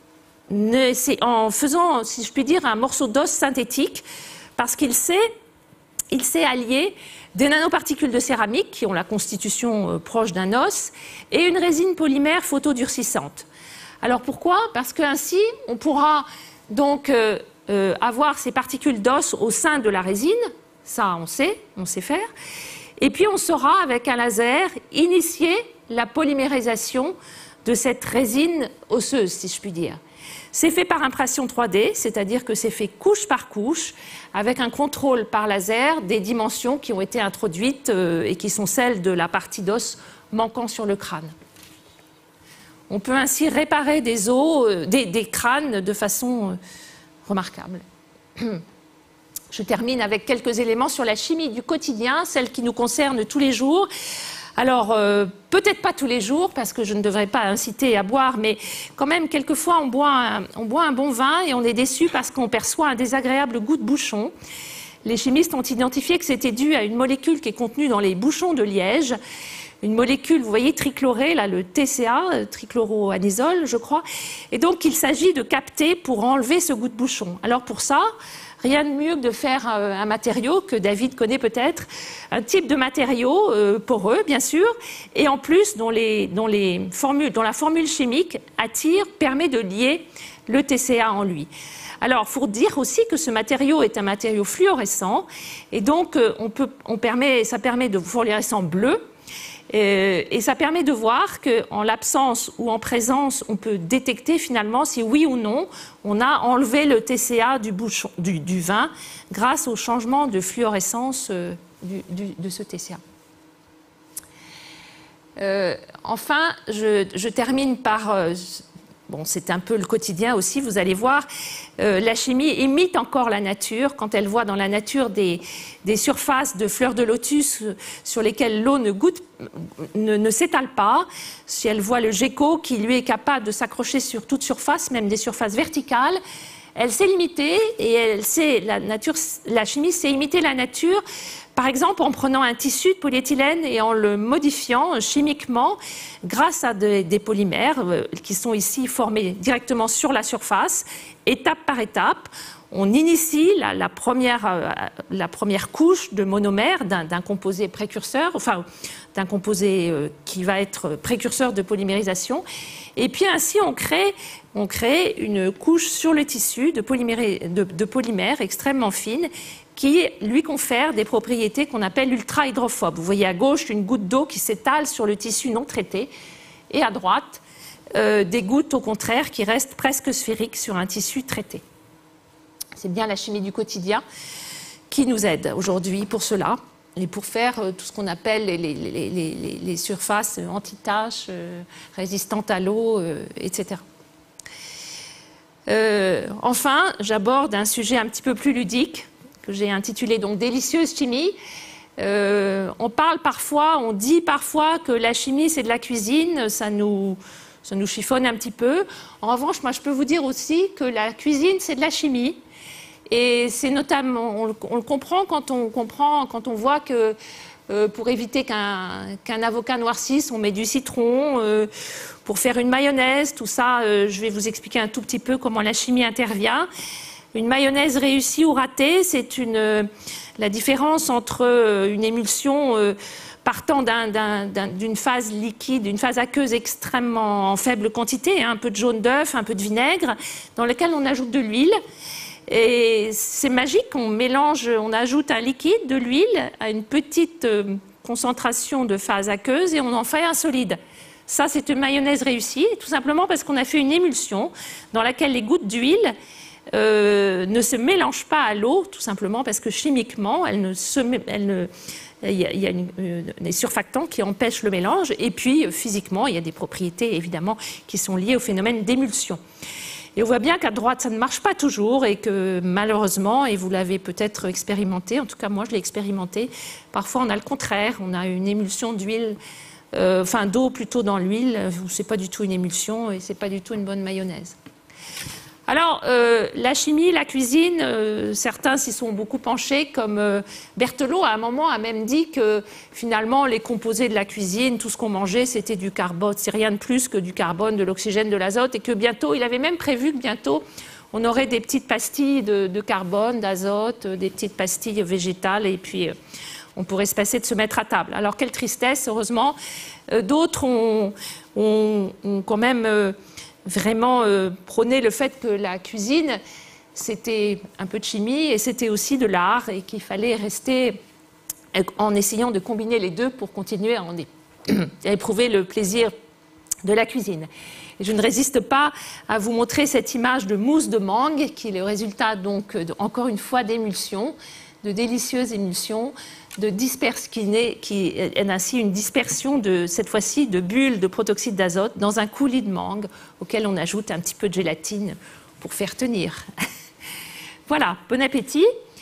faisant, si je puis dire, un morceau d'os synthétique, parce qu'il sait allier des nanoparticules de céramique qui ont la constitution proche d'un os et une résine polymère photodurcissante. Alors pourquoi? Parce qu'ainsi, on pourra donc avoir ces particules d'os au sein de la résine, ça on sait faire, et puis on saura avec un laser initier la polymérisation de cette résine osseuse, si je puis dire. C'est fait par impression 3D, c'est-à-dire que c'est fait couche par couche, avec un contrôle par laser des dimensions qui ont été introduites et qui sont celles de la partie d'os manquant sur le crâne. On peut ainsi réparer des os, des crânes de façon remarquable. Je termine avec quelques éléments sur la chimie du quotidien, celle qui nous concerne tous les jours. Alors, peut-être pas tous les jours, parce que je ne devrais pas inciter à boire, mais quand même, quelquefois, on boit un bon vin et on est déçu parce qu'on perçoit un désagréable goût de bouchon. Les chimistes ont identifié que c'était dû à une molécule qui est contenue dans les bouchons de liège, une molécule, vous voyez, trichlorée, là, le TCA, trichloroanisole, je crois. Et donc, il s'agit de capter pour enlever ce goût de bouchon. Alors, pour ça, rien de mieux que de faire un matériau que David connaît peut-être, un type de matériau poreux, bien sûr, et en plus, dont la formule chimique permet de lier le TCA en lui. Alors, il faut dire aussi que ce matériau est un matériau fluorescent, et donc, ça permet de fluorescent bleu, et ça permet de voir qu'en l'absence ou en présence, on peut détecter finalement si oui ou non on a enlevé le TCA du vin grâce au changement de fluorescence de ce TCA. Enfin, je termine par... Bon, c'est un peu le quotidien aussi, vous allez voir. La chimie imite encore la nature quand elle voit dans la nature des surfaces de fleurs de lotus sur lesquelles l'eau ne s'étale pas. Si elle voit le gecko qui lui est capable de s'accrocher sur toute surface, même des surfaces verticales, elle sait l'imiter et la chimie sait imiter la nature. Par exemple, en prenant un tissu de polyéthylène et en le modifiant chimiquement grâce à des polymères qui sont ici formés directement sur la surface, étape par étape, on initie la première couche de monomère d'un composé précurseur, enfin d'un composé qui va être précurseur de polymérisation. Et puis ainsi, on crée une couche sur le tissu de polymère extrêmement fine qui lui confère des propriétés qu'on appelle ultra-hydrophobes. Vous voyez à gauche une goutte d'eau qui s'étale sur le tissu non traité, et à droite, des gouttes au contraire qui restent presque sphériques sur un tissu traité. C'est bien la chimie du quotidien qui nous aide aujourd'hui pour cela, et pour faire tout ce qu'on appelle les surfaces anti-taches, résistantes à l'eau, etc. Enfin, j'aborde un sujet un petit peu plus ludique, que j'ai intitulé donc Délicieuse chimie. On dit parfois que la chimie c'est de la cuisine, ça nous chiffonne un petit peu. En revanche, moi je peux vous dire aussi que la cuisine c'est de la chimie. Et c'est notamment, on le comprend quand on voit que Pour éviter qu'un avocat noircisse, on met du citron. Pour faire une mayonnaise, tout ça, je vais vous expliquer un tout petit peu comment la chimie intervient. Une mayonnaise réussie ou ratée, c'est la différence entre une émulsion partant d'une phase liquide, d'une phase aqueuse extrêmement en faible quantité, un peu de jaune d'œuf, un peu de vinaigre, dans lequel on ajoute de l'huile. Et c'est magique, on ajoute un liquide, de l'huile, à une petite concentration de phase aqueuse et on en fait un solide. Ça, c'est une mayonnaise réussie, tout simplement parce qu'on a fait une émulsion dans laquelle les gouttes d'huile ne se mélangent pas à l'eau, tout simplement parce que chimiquement, il y a des surfactants qui empêchent le mélange et puis physiquement, il y a des propriétés évidemment qui sont liées au phénomène d'émulsion. Et on voit bien qu'à droite, ça ne marche pas toujours et que malheureusement, et vous l'avez peut-être expérimenté, en tout cas moi je l'ai expérimenté, parfois on a le contraire, on a une émulsion d'huile, d'eau plutôt dans l'huile, c'est pas du tout une émulsion et c'est pas du tout une bonne mayonnaise. Alors, la chimie, la cuisine, certains s'y sont beaucoup penchés, comme Berthelot, à un moment, a même dit que finalement, les composés de la cuisine, tout ce qu'on mangeait, c'était du carbone, c'est rien de plus que du carbone, de l'oxygène, de l'azote, et que bientôt, il avait même prévu que bientôt, on aurait des petites pastilles de carbone, d'azote, des petites pastilles végétales, et puis on pourrait se passer de se mettre à table. Alors, quelle tristesse, heureusement. D'autres ont quand même... vraiment prôner le fait que la cuisine, c'était un peu de chimie et c'était aussi de l'art et qu'il fallait rester en essayant de combiner les deux pour continuer à éprouver le plaisir de la cuisine. Et je ne résiste pas à vous montrer cette image de mousse de mangue qui est le résultat donc encore une fois d'émulsion, de délicieuses émulsions, qui est ainsi une dispersion cette fois-ci de bulles de protoxyde d'azote dans un coulis de mangue auquel on ajoute un petit peu de gélatine pour faire tenir. Voilà, bon appétit.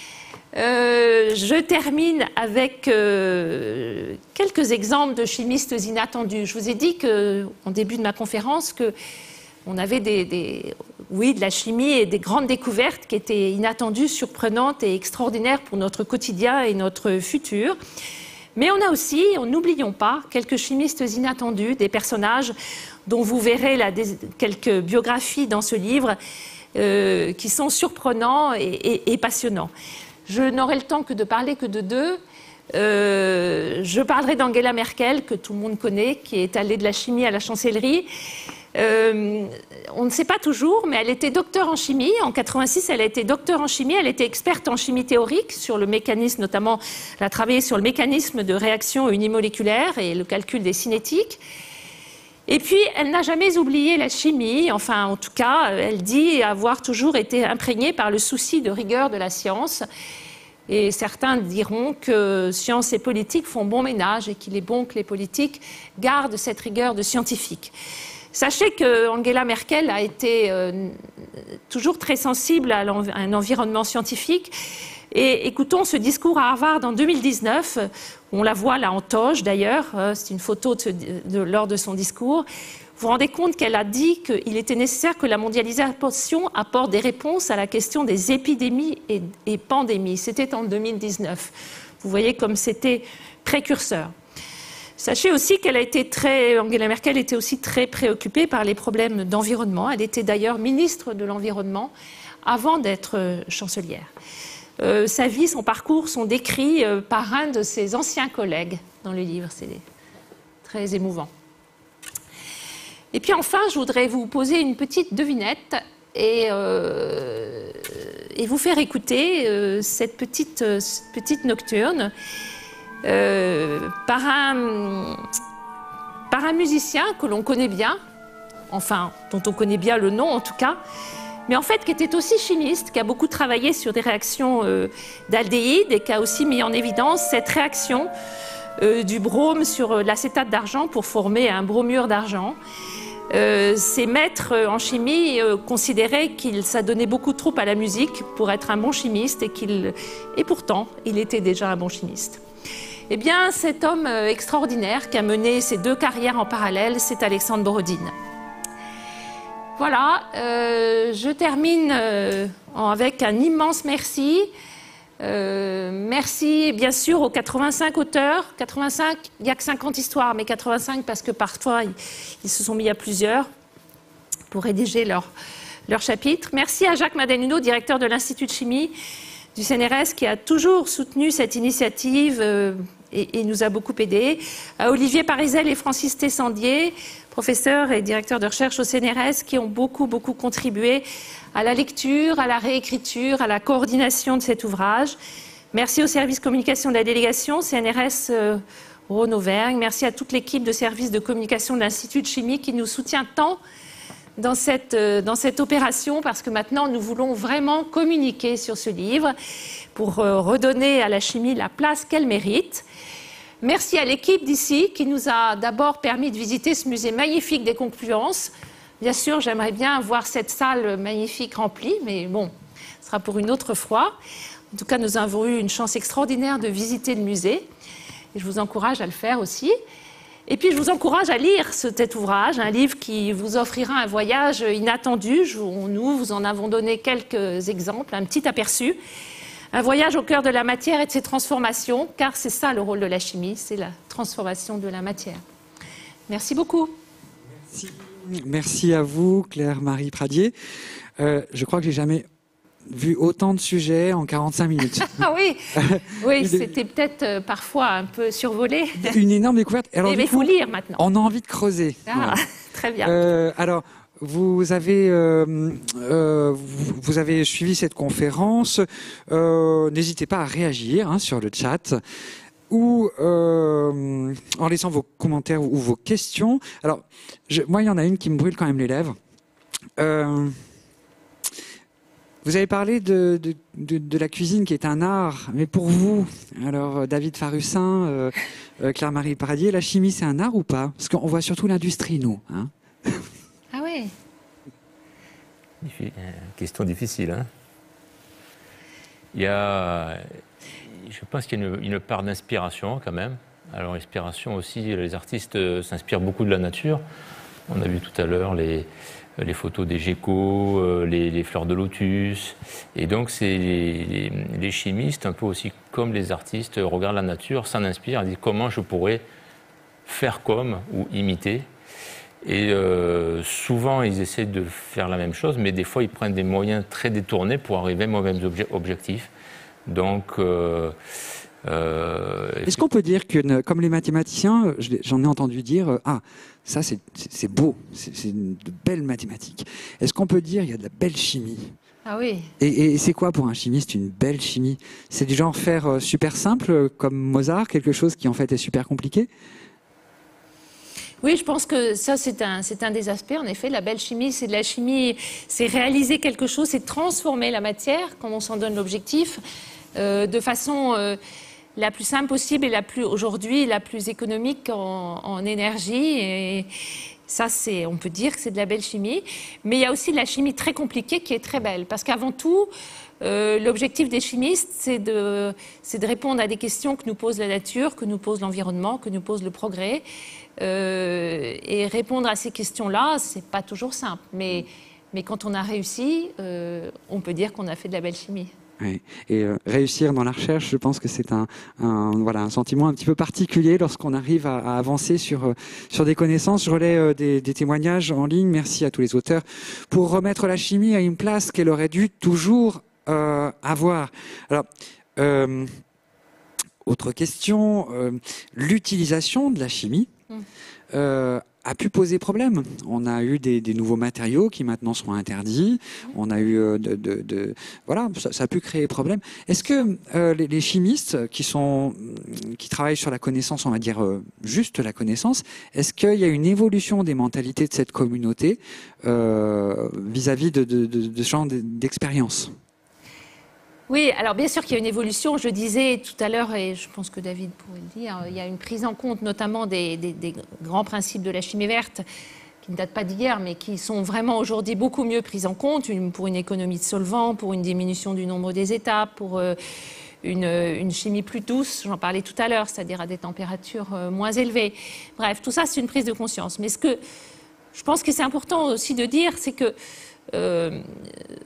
Je termine avec quelques exemples de chimistes inattendus. Je vous ai dit en début de ma conférence qu'on avait de la chimie et des grandes découvertes qui étaient inattendues, surprenantes et extraordinaires pour notre quotidien et notre futur. Mais on a aussi, n'oublions pas, quelques chimistes inattendus, des personnages dont vous verrez quelques biographies dans ce livre qui sont surprenants et passionnants. Je n'aurai le temps de parler que de deux. Je parlerai d'Angela Merkel, que tout le monde connaît, qui est allée de la chimie à la chancellerie. On ne sait pas toujours, mais elle était docteure en chimie. En 86, elle a été docteure en chimie. Elle était experte en chimie théorique sur le mécanisme, notamment, elle a travaillé sur le mécanisme de réaction unimoléculaire et le calcul des cinétiques. Et puis, elle n'a jamais oublié la chimie. Enfin, en tout cas, elle dit avoir toujours été imprégnée par le souci de rigueur de la science. Et certains diront que science et politique font bon ménage et qu'il est bon que les politiques gardent cette rigueur de scientifique. Sachez qu'Angela Merkel a été toujours très sensible à un environnement scientifique. Et écoutons ce discours à Harvard en 2019. On la voit là en toge d'ailleurs. C'est une photo lors de son discours. Vous vous rendez compte qu'elle a dit qu'il était nécessaire que la mondialisation apporte des réponses à la question des épidémies et pandémies. C'était en 2019. Vous voyez comme c'était précurseur. Sachez aussi Angela Merkel était aussi très préoccupée par les problèmes d'environnement. Elle était d'ailleurs ministre de l'Environnement avant d'être chancelière. Sa vie, son parcours sont décrits par un de ses anciens collègues dans le livre. C'est très émouvant. Et puis enfin, je voudrais vous poser une petite devinette et vous faire écouter cette petite nocturne par un musicien que l'on connaît bien, enfin, dont on connaît bien le nom en tout cas, mais en fait qui était aussi chimiste, qui a beaucoup travaillé sur des réactions d'aldéhyde et qui a aussi mis en évidence cette réaction du brome sur l'acétate d'argent pour former un bromure d'argent. Ses maîtres en chimie considéraient ça donnait beaucoup trop à la musique pour être un bon chimiste et pourtant il était déjà un bon chimiste. Eh bien, cet homme extraordinaire qui a mené ces deux carrières en parallèle, c'est Alexandre Borodine. Voilà, je termine avec un immense merci Merci bien sûr aux 85 auteurs. 85, il n'y a que 50 histoires, mais 85 parce que parfois ils se sont mis à plusieurs pour rédiger leur chapitre. Merci à Jacques Madelino, directeur de l'Institut de chimie du CNRS, qui a toujours soutenu cette initiative et nous a beaucoup aidés. À Olivier Parizel et Francis Tessandier, professeurs et directeurs de recherche au CNRS, qui ont beaucoup contribué à la lecture, à la réécriture, à la coordination de cet ouvrage. Merci au service communication de la délégation, CNRS Rhône-Auvergne. Merci à toute l'équipe de service de communication de l'Institut de chimie qui nous soutient tant dans cette opération, parce que maintenant nous voulons vraiment communiquer sur ce livre pour redonner à la chimie la place qu'elle mérite. Merci à l'équipe d'ici qui nous a d'abord permis de visiter ce musée magnifique des Confluences. Bien sûr, j'aimerais bien voir cette salle magnifique remplie, mais bon, ce sera pour une autre fois. En tout cas, nous avons eu une chance extraordinaire de visiter le musée et je vous encourage à le faire aussi. Et puis, je vous encourage à lire cet ouvrage, un livre qui vous offrira un voyage inattendu. Nous vous en avons donné quelques exemples, un petit aperçu. Un voyage au cœur de la matière et de ses transformations, car c'est ça le rôle de la chimie, c'est la transformation de la matière. Merci beaucoup. Merci à vous, Claire-Marie Pradier. Je crois que j'ai jamais vu autant de sujets en 45 minutes. Ah oui, oui, c'était peut-être parfois un peu survolé. Une énorme découverte. Alors, mais il faut lire maintenant. On a envie de creuser. Ah, voilà. Très bien. Alors, vous avez suivi cette conférence. N'hésitez pas à réagir sur le chat ou en laissant vos commentaires ou vos questions. Alors, moi, il y en a une qui me brûle quand même les lèvres. Vous avez parlé de la cuisine qui est un art, mais pour vous, alors David Farussin, Claire-Marie Pradier, la chimie c'est un art ou pas? Parce qu'on voit surtout l'industrie, nous. Hein. Ah oui. Question difficile. Hein. Je pense qu'il y a une part d'inspiration quand même. Alors l'inspiration aussi, les artistes s'inspirent beaucoup de la nature. On a vu tout à l'heure les photos des geckos, les fleurs de lotus. Et donc, les chimistes, un peu aussi comme les artistes, regardent la nature, s'en inspirent, disent comment je pourrais faire comme ou imiter. Et souvent, ils essaient de faire la même chose, mais des fois, ils prennent des moyens très détournés pour arriver aux mêmes objectifs. Donc... Est-ce qu'on peut dire que, comme les mathématiciens, j'en ai entendu dire, ça c'est beau, c'est de belles mathématiques. Est-ce qu'on peut dire qu'il y a de la belle chimie? Ah oui. Et c'est quoi pour un chimiste une belle chimie? C'est du genre faire super simple, comme Mozart, quelque chose qui en fait est super compliqué? Oui, je pense que ça, c'est un des aspects. En effet, la belle chimie, c'est de la chimie, c'est réaliser quelque chose, c'est transformer la matière, quand on s'en donne l'objectif, de façon la plus simple possible et aujourd'hui la plus économique en énergie. Et ça, on peut dire que c'est de la belle chimie. Mais il y a aussi de la chimie très compliquée qui est très belle. Parce qu'avant tout, l'objectif des chimistes, c'est de répondre à des questions que nous pose la nature, que nous pose l'environnement, que nous pose le progrès. Et répondre à ces questions-là, c'est pas toujours simple. Mais quand on a réussi, on peut dire qu'on a fait de la belle chimie. Oui. Et réussir dans la recherche, je pense que c'est un sentiment un petit peu particulier lorsqu'on arrive à avancer sur des connaissances. Je relais des témoignages en ligne. Merci à tous les auteurs pour remettre la chimie à une place qu'elle aurait dû toujours avoir. Alors, autre question, l'utilisation de la chimie a pu poser problème. On a eu des nouveaux matériaux qui maintenant sont interdits. On a eu voilà, ça a pu créer problème. Est-ce que les chimistes qui travaillent sur la connaissance, on va dire juste la connaissance, est-ce qu'il y a une évolution des mentalités de cette communauté vis-à-vis de ce genre d'expérience? Oui, alors bien sûr qu'il y a une évolution. Je disais tout à l'heure, et je pense que David pourrait le dire, il y a une prise en compte notamment des grands principes de la chimie verte qui ne datent pas d'hier, mais qui sont vraiment aujourd'hui beaucoup mieux pris en compte pour une économie de solvants, pour une diminution du nombre des étapes, pour une chimie plus douce, j'en parlais tout à l'heure, c'est-à-dire à des températures moins élevées. Bref, tout ça, c'est une prise de conscience. Mais ce que je pense que c'est important aussi de dire, c'est que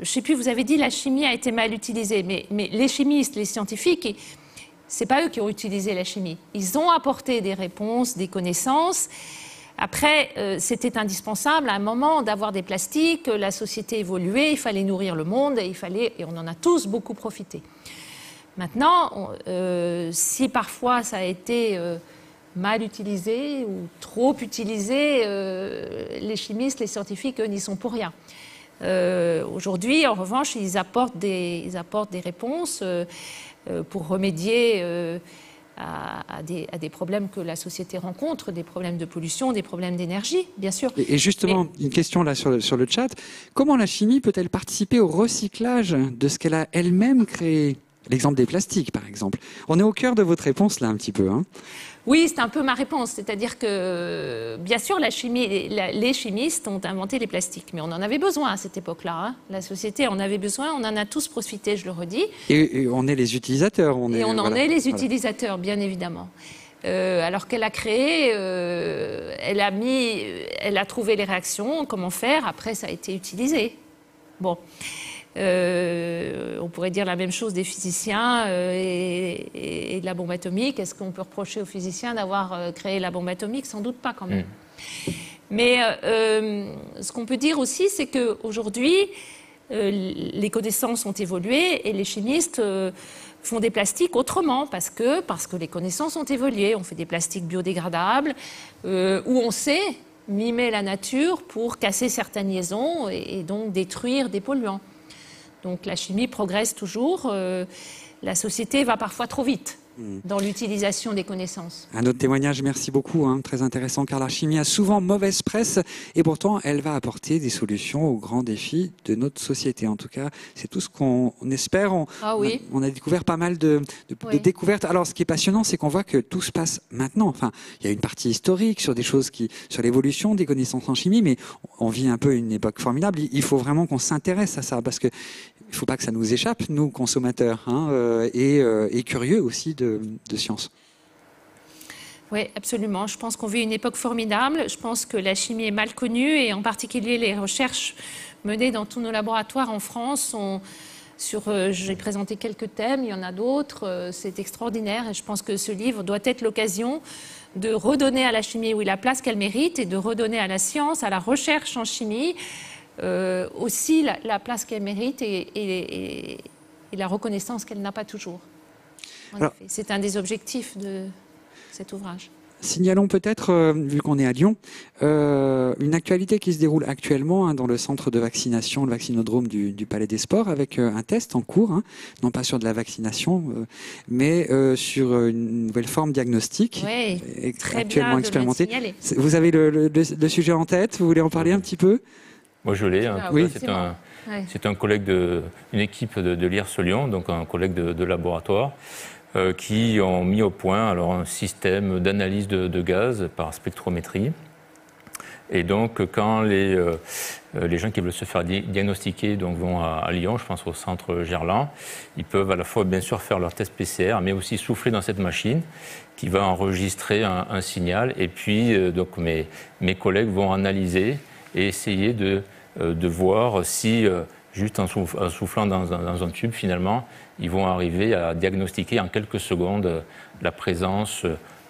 je ne sais plus, vous avez dit la chimie a été mal utilisée, mais les chimistes, les scientifiques, ce n'est pas eux qui ont utilisé la chimie. Ils ont apporté des réponses, des connaissances. Après, c'était indispensable à un moment d'avoir des plastiques, la société évoluait, il fallait nourrir le monde et on en a tous beaucoup profité. Maintenant, si parfois ça a été mal utilisé ou trop utilisé, les chimistes, les scientifiques, eux, n'y sont pour rien. Aujourd'hui, en revanche, ils apportent des réponses pour remédier à des problèmes que la société rencontre, des problèmes de pollution, des problèmes d'énergie, bien sûr. Et justement, une question là sur le chat. Comment la chimie peut-elle participer au recyclage de ce qu'elle a elle-même créé ? L'exemple des plastiques, par exemple. On est au cœur de votre réponse, là, un petit peu. Hein. Oui, c'est un peu ma réponse. C'est-à-dire que, bien sûr, les chimistes ont inventé les plastiques. Mais on en avait besoin à cette époque-là. Hein. La société en avait besoin. On en a tous profité, je le redis. Et on est les utilisateurs. On en est les utilisateurs, bien évidemment. Alors qu'elle a créé, elle a trouvé les réactions, comment faire. Après, ça a été utilisé. Bon. On pourrait dire la même chose des physiciens et de la bombe atomique. Est-ce qu'on peut reprocher aux physiciens d'avoir créé la bombe atomique ? Sans doute pas, quand même. Mais ce qu'on peut dire aussi, c'est qu'aujourd'hui, les connaissances ont évolué et les chimistes font des plastiques autrement parce que les connaissances ont évolué. On fait des plastiques biodégradables où on sait mimer la nature pour casser certaines liaisons et donc détruire des polluants. Donc la chimie progresse toujours. La société va parfois trop vite dans l'utilisation des connaissances. Un autre témoignage, merci beaucoup, hein, très intéressant, car la chimie a souvent mauvaise presse et pourtant elle va apporter des solutions aux grands défis de notre société. En tout cas, c'est tout ce qu'on espère. On a découvert pas mal de découvertes. Alors ce qui est passionnant, c'est qu'on voit que tout se passe maintenant. Enfin, il y a une partie historique sur des choses sur l'évolution des connaissances en chimie, mais on vit un peu une époque formidable. Il faut vraiment qu'on s'intéresse à ça parce que il ne faut pas que ça nous échappe, nous, consommateurs, hein, et curieux aussi de science. Oui, absolument. Je pense qu'on vit une époque formidable. Je pense que la chimie est mal connue et en particulier les recherches menées dans tous nos laboratoires en France j'ai présenté quelques thèmes, il y en a d'autres. C'est extraordinaire et je pense que ce livre doit être l'occasion de redonner à la chimie, oui, la place qu'elle mérite et de redonner à la science, à la recherche en chimie, aussi la place qu'elle mérite et la reconnaissance qu'elle n'a pas toujours. C'est un des objectifs de cet ouvrage. Signalons peut-être, vu qu'on est à Lyon, une actualité qui se déroule actuellement dans le centre de vaccination, le vaccinodrome du Palais des Sports, avec un test en cours, non pas sur de la vaccination, mais sur une nouvelle forme diagnostique, actuellement expérimentée. Vous avez le sujet en tête, vous voulez en parler un petit peu ? Moi je l'ai, oui. C'est un collègue une équipe de l'IRSE Lyon, donc un collègue de laboratoire, qui ont mis au point un système d'analyse de gaz par spectrométrie. Et donc, quand les gens qui veulent se faire diagnostiquer vont à Lyon, je pense au centre Gerland, ils peuvent à la fois bien sûr faire leur test PCR, mais aussi souffler dans cette machine qui va enregistrer un signal. Et puis, donc mes collègues vont analyser et essayer de voir si, juste en soufflant dans un tube, finalement, ils vont arriver à diagnostiquer en quelques secondes la présence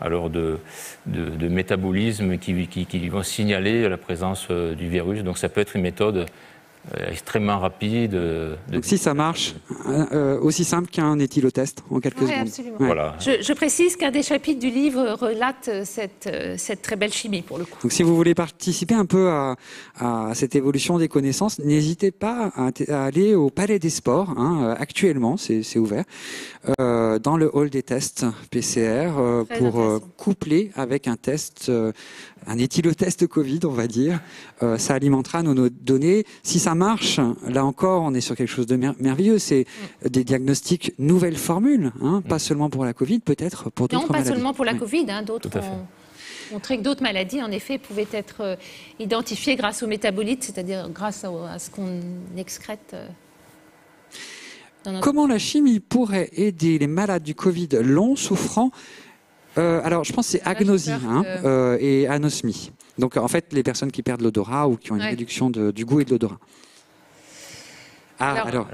de métabolismes qui vont signaler la présence du virus. Donc ça peut être une méthode extrêmement rapide. Donc si ça marche, aussi simple qu'un éthylotest en quelques secondes. Absolument. Ouais. Voilà. Je précise qu'un des chapitres du livre relate cette très belle chimie pour le coup. Donc si vous voulez participer un peu à cette évolution des connaissances, n'hésitez pas à aller au Palais des Sports. Actuellement, c'est ouvert, dans le hall des tests PCR pour coupler avec un test, un éthylotest Covid, on va dire. Ça alimentera nos données. Si ça marche, là encore, on est sur quelque chose de merveilleux. C'est des diagnostics nouvelles formules, pas seulement pour la Covid, peut-être pour d'autres maladies. Non, pas seulement pour la Covid, d'autres ont montré que d'autres maladies, en effet, pouvaient être identifiées grâce aux métabolites, c'est-à-dire grâce à ce qu'on excrète. Comment la chimie pourrait aider les malades du Covid long souffrant alors, je pense que c'est agnosie et anosmie. Donc, en fait, les personnes qui perdent l'odorat ou qui ont une réduction du goût et de l'odorat. Alors,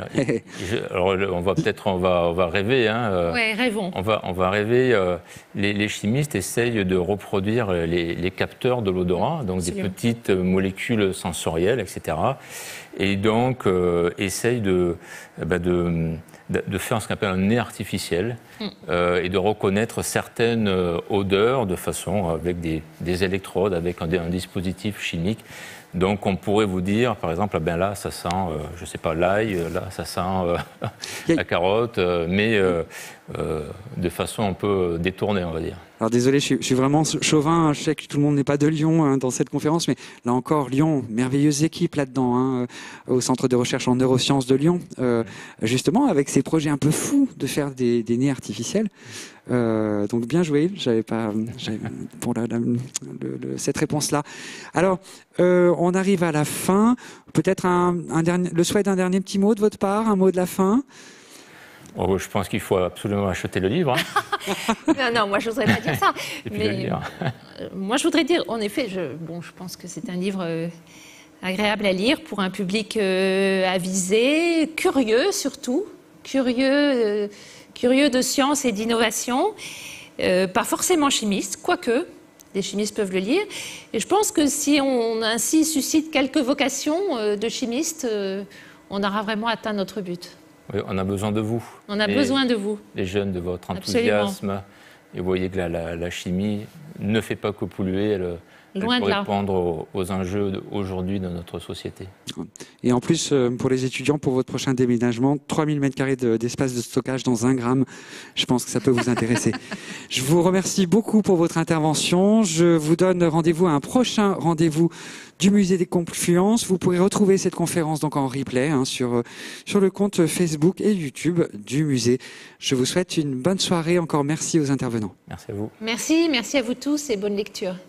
on va rêver. Hein, ouais, rêvons. On va rêver. Les chimistes essayent de reproduire les capteurs de l'odorat, donc des petites molécules sensorielles, etc. Et donc essayent de faire ce qu'on appelle un nez artificiel et de reconnaître certaines odeurs de façon avec des électrodes, avec un dispositif chimique. Donc on pourrait vous dire, par exemple, ben là ça sent, je sais pas, l'ail, là ça sent la carotte, mais de façon un peu détournée, on va dire. Alors désolé, je suis vraiment chauvin, je sais que tout le monde n'est pas de Lyon hein, dans cette conférence, mais là encore, Lyon, merveilleuse équipe là-dedans, hein, au Centre de recherche en neurosciences de Lyon, justement avec ces projets un peu fous de faire des nez artificiels. Donc bien joué, j'avais pas pour cette réponse-là. Alors, on arrive à la fin, peut-être le souhait d'un dernier petit mot de votre part, un mot de la fin. Oh, je pense qu'il faut absolument acheter le livre. Hein. non, moi je voudrais pas dire ça. Mais moi je voudrais dire, en effet, je pense que c'est un livre agréable à lire pour un public avisé, curieux surtout, curieux de science et d'innovation, pas forcément chimiste, quoique les chimistes peuvent le lire. Et je pense que si on ainsi suscite quelques vocations de chimistes, on aura vraiment atteint notre but. Oui, on a besoin de vous. On a besoin de vous. Les jeunes, de votre enthousiasme. Absolument. Et vous voyez que la chimie ne fait pas que polluer, elle peut répondre aux enjeux aujourd'hui de notre société. Et en plus, pour les étudiants, pour votre prochain déménagement, 3000 m² d'espace de stockage dans 1 gramme, je pense que ça peut vous intéresser. Je vous remercie beaucoup pour votre intervention. Je vous donne rendez-vous à un prochain rendez-vous du Musée des Confluences. Vous pourrez retrouver cette conférence donc en replay hein, sur le compte Facebook et YouTube du musée. Je vous souhaite une bonne soirée. Encore merci aux intervenants. Merci à vous. Merci à vous tous et bonne lecture.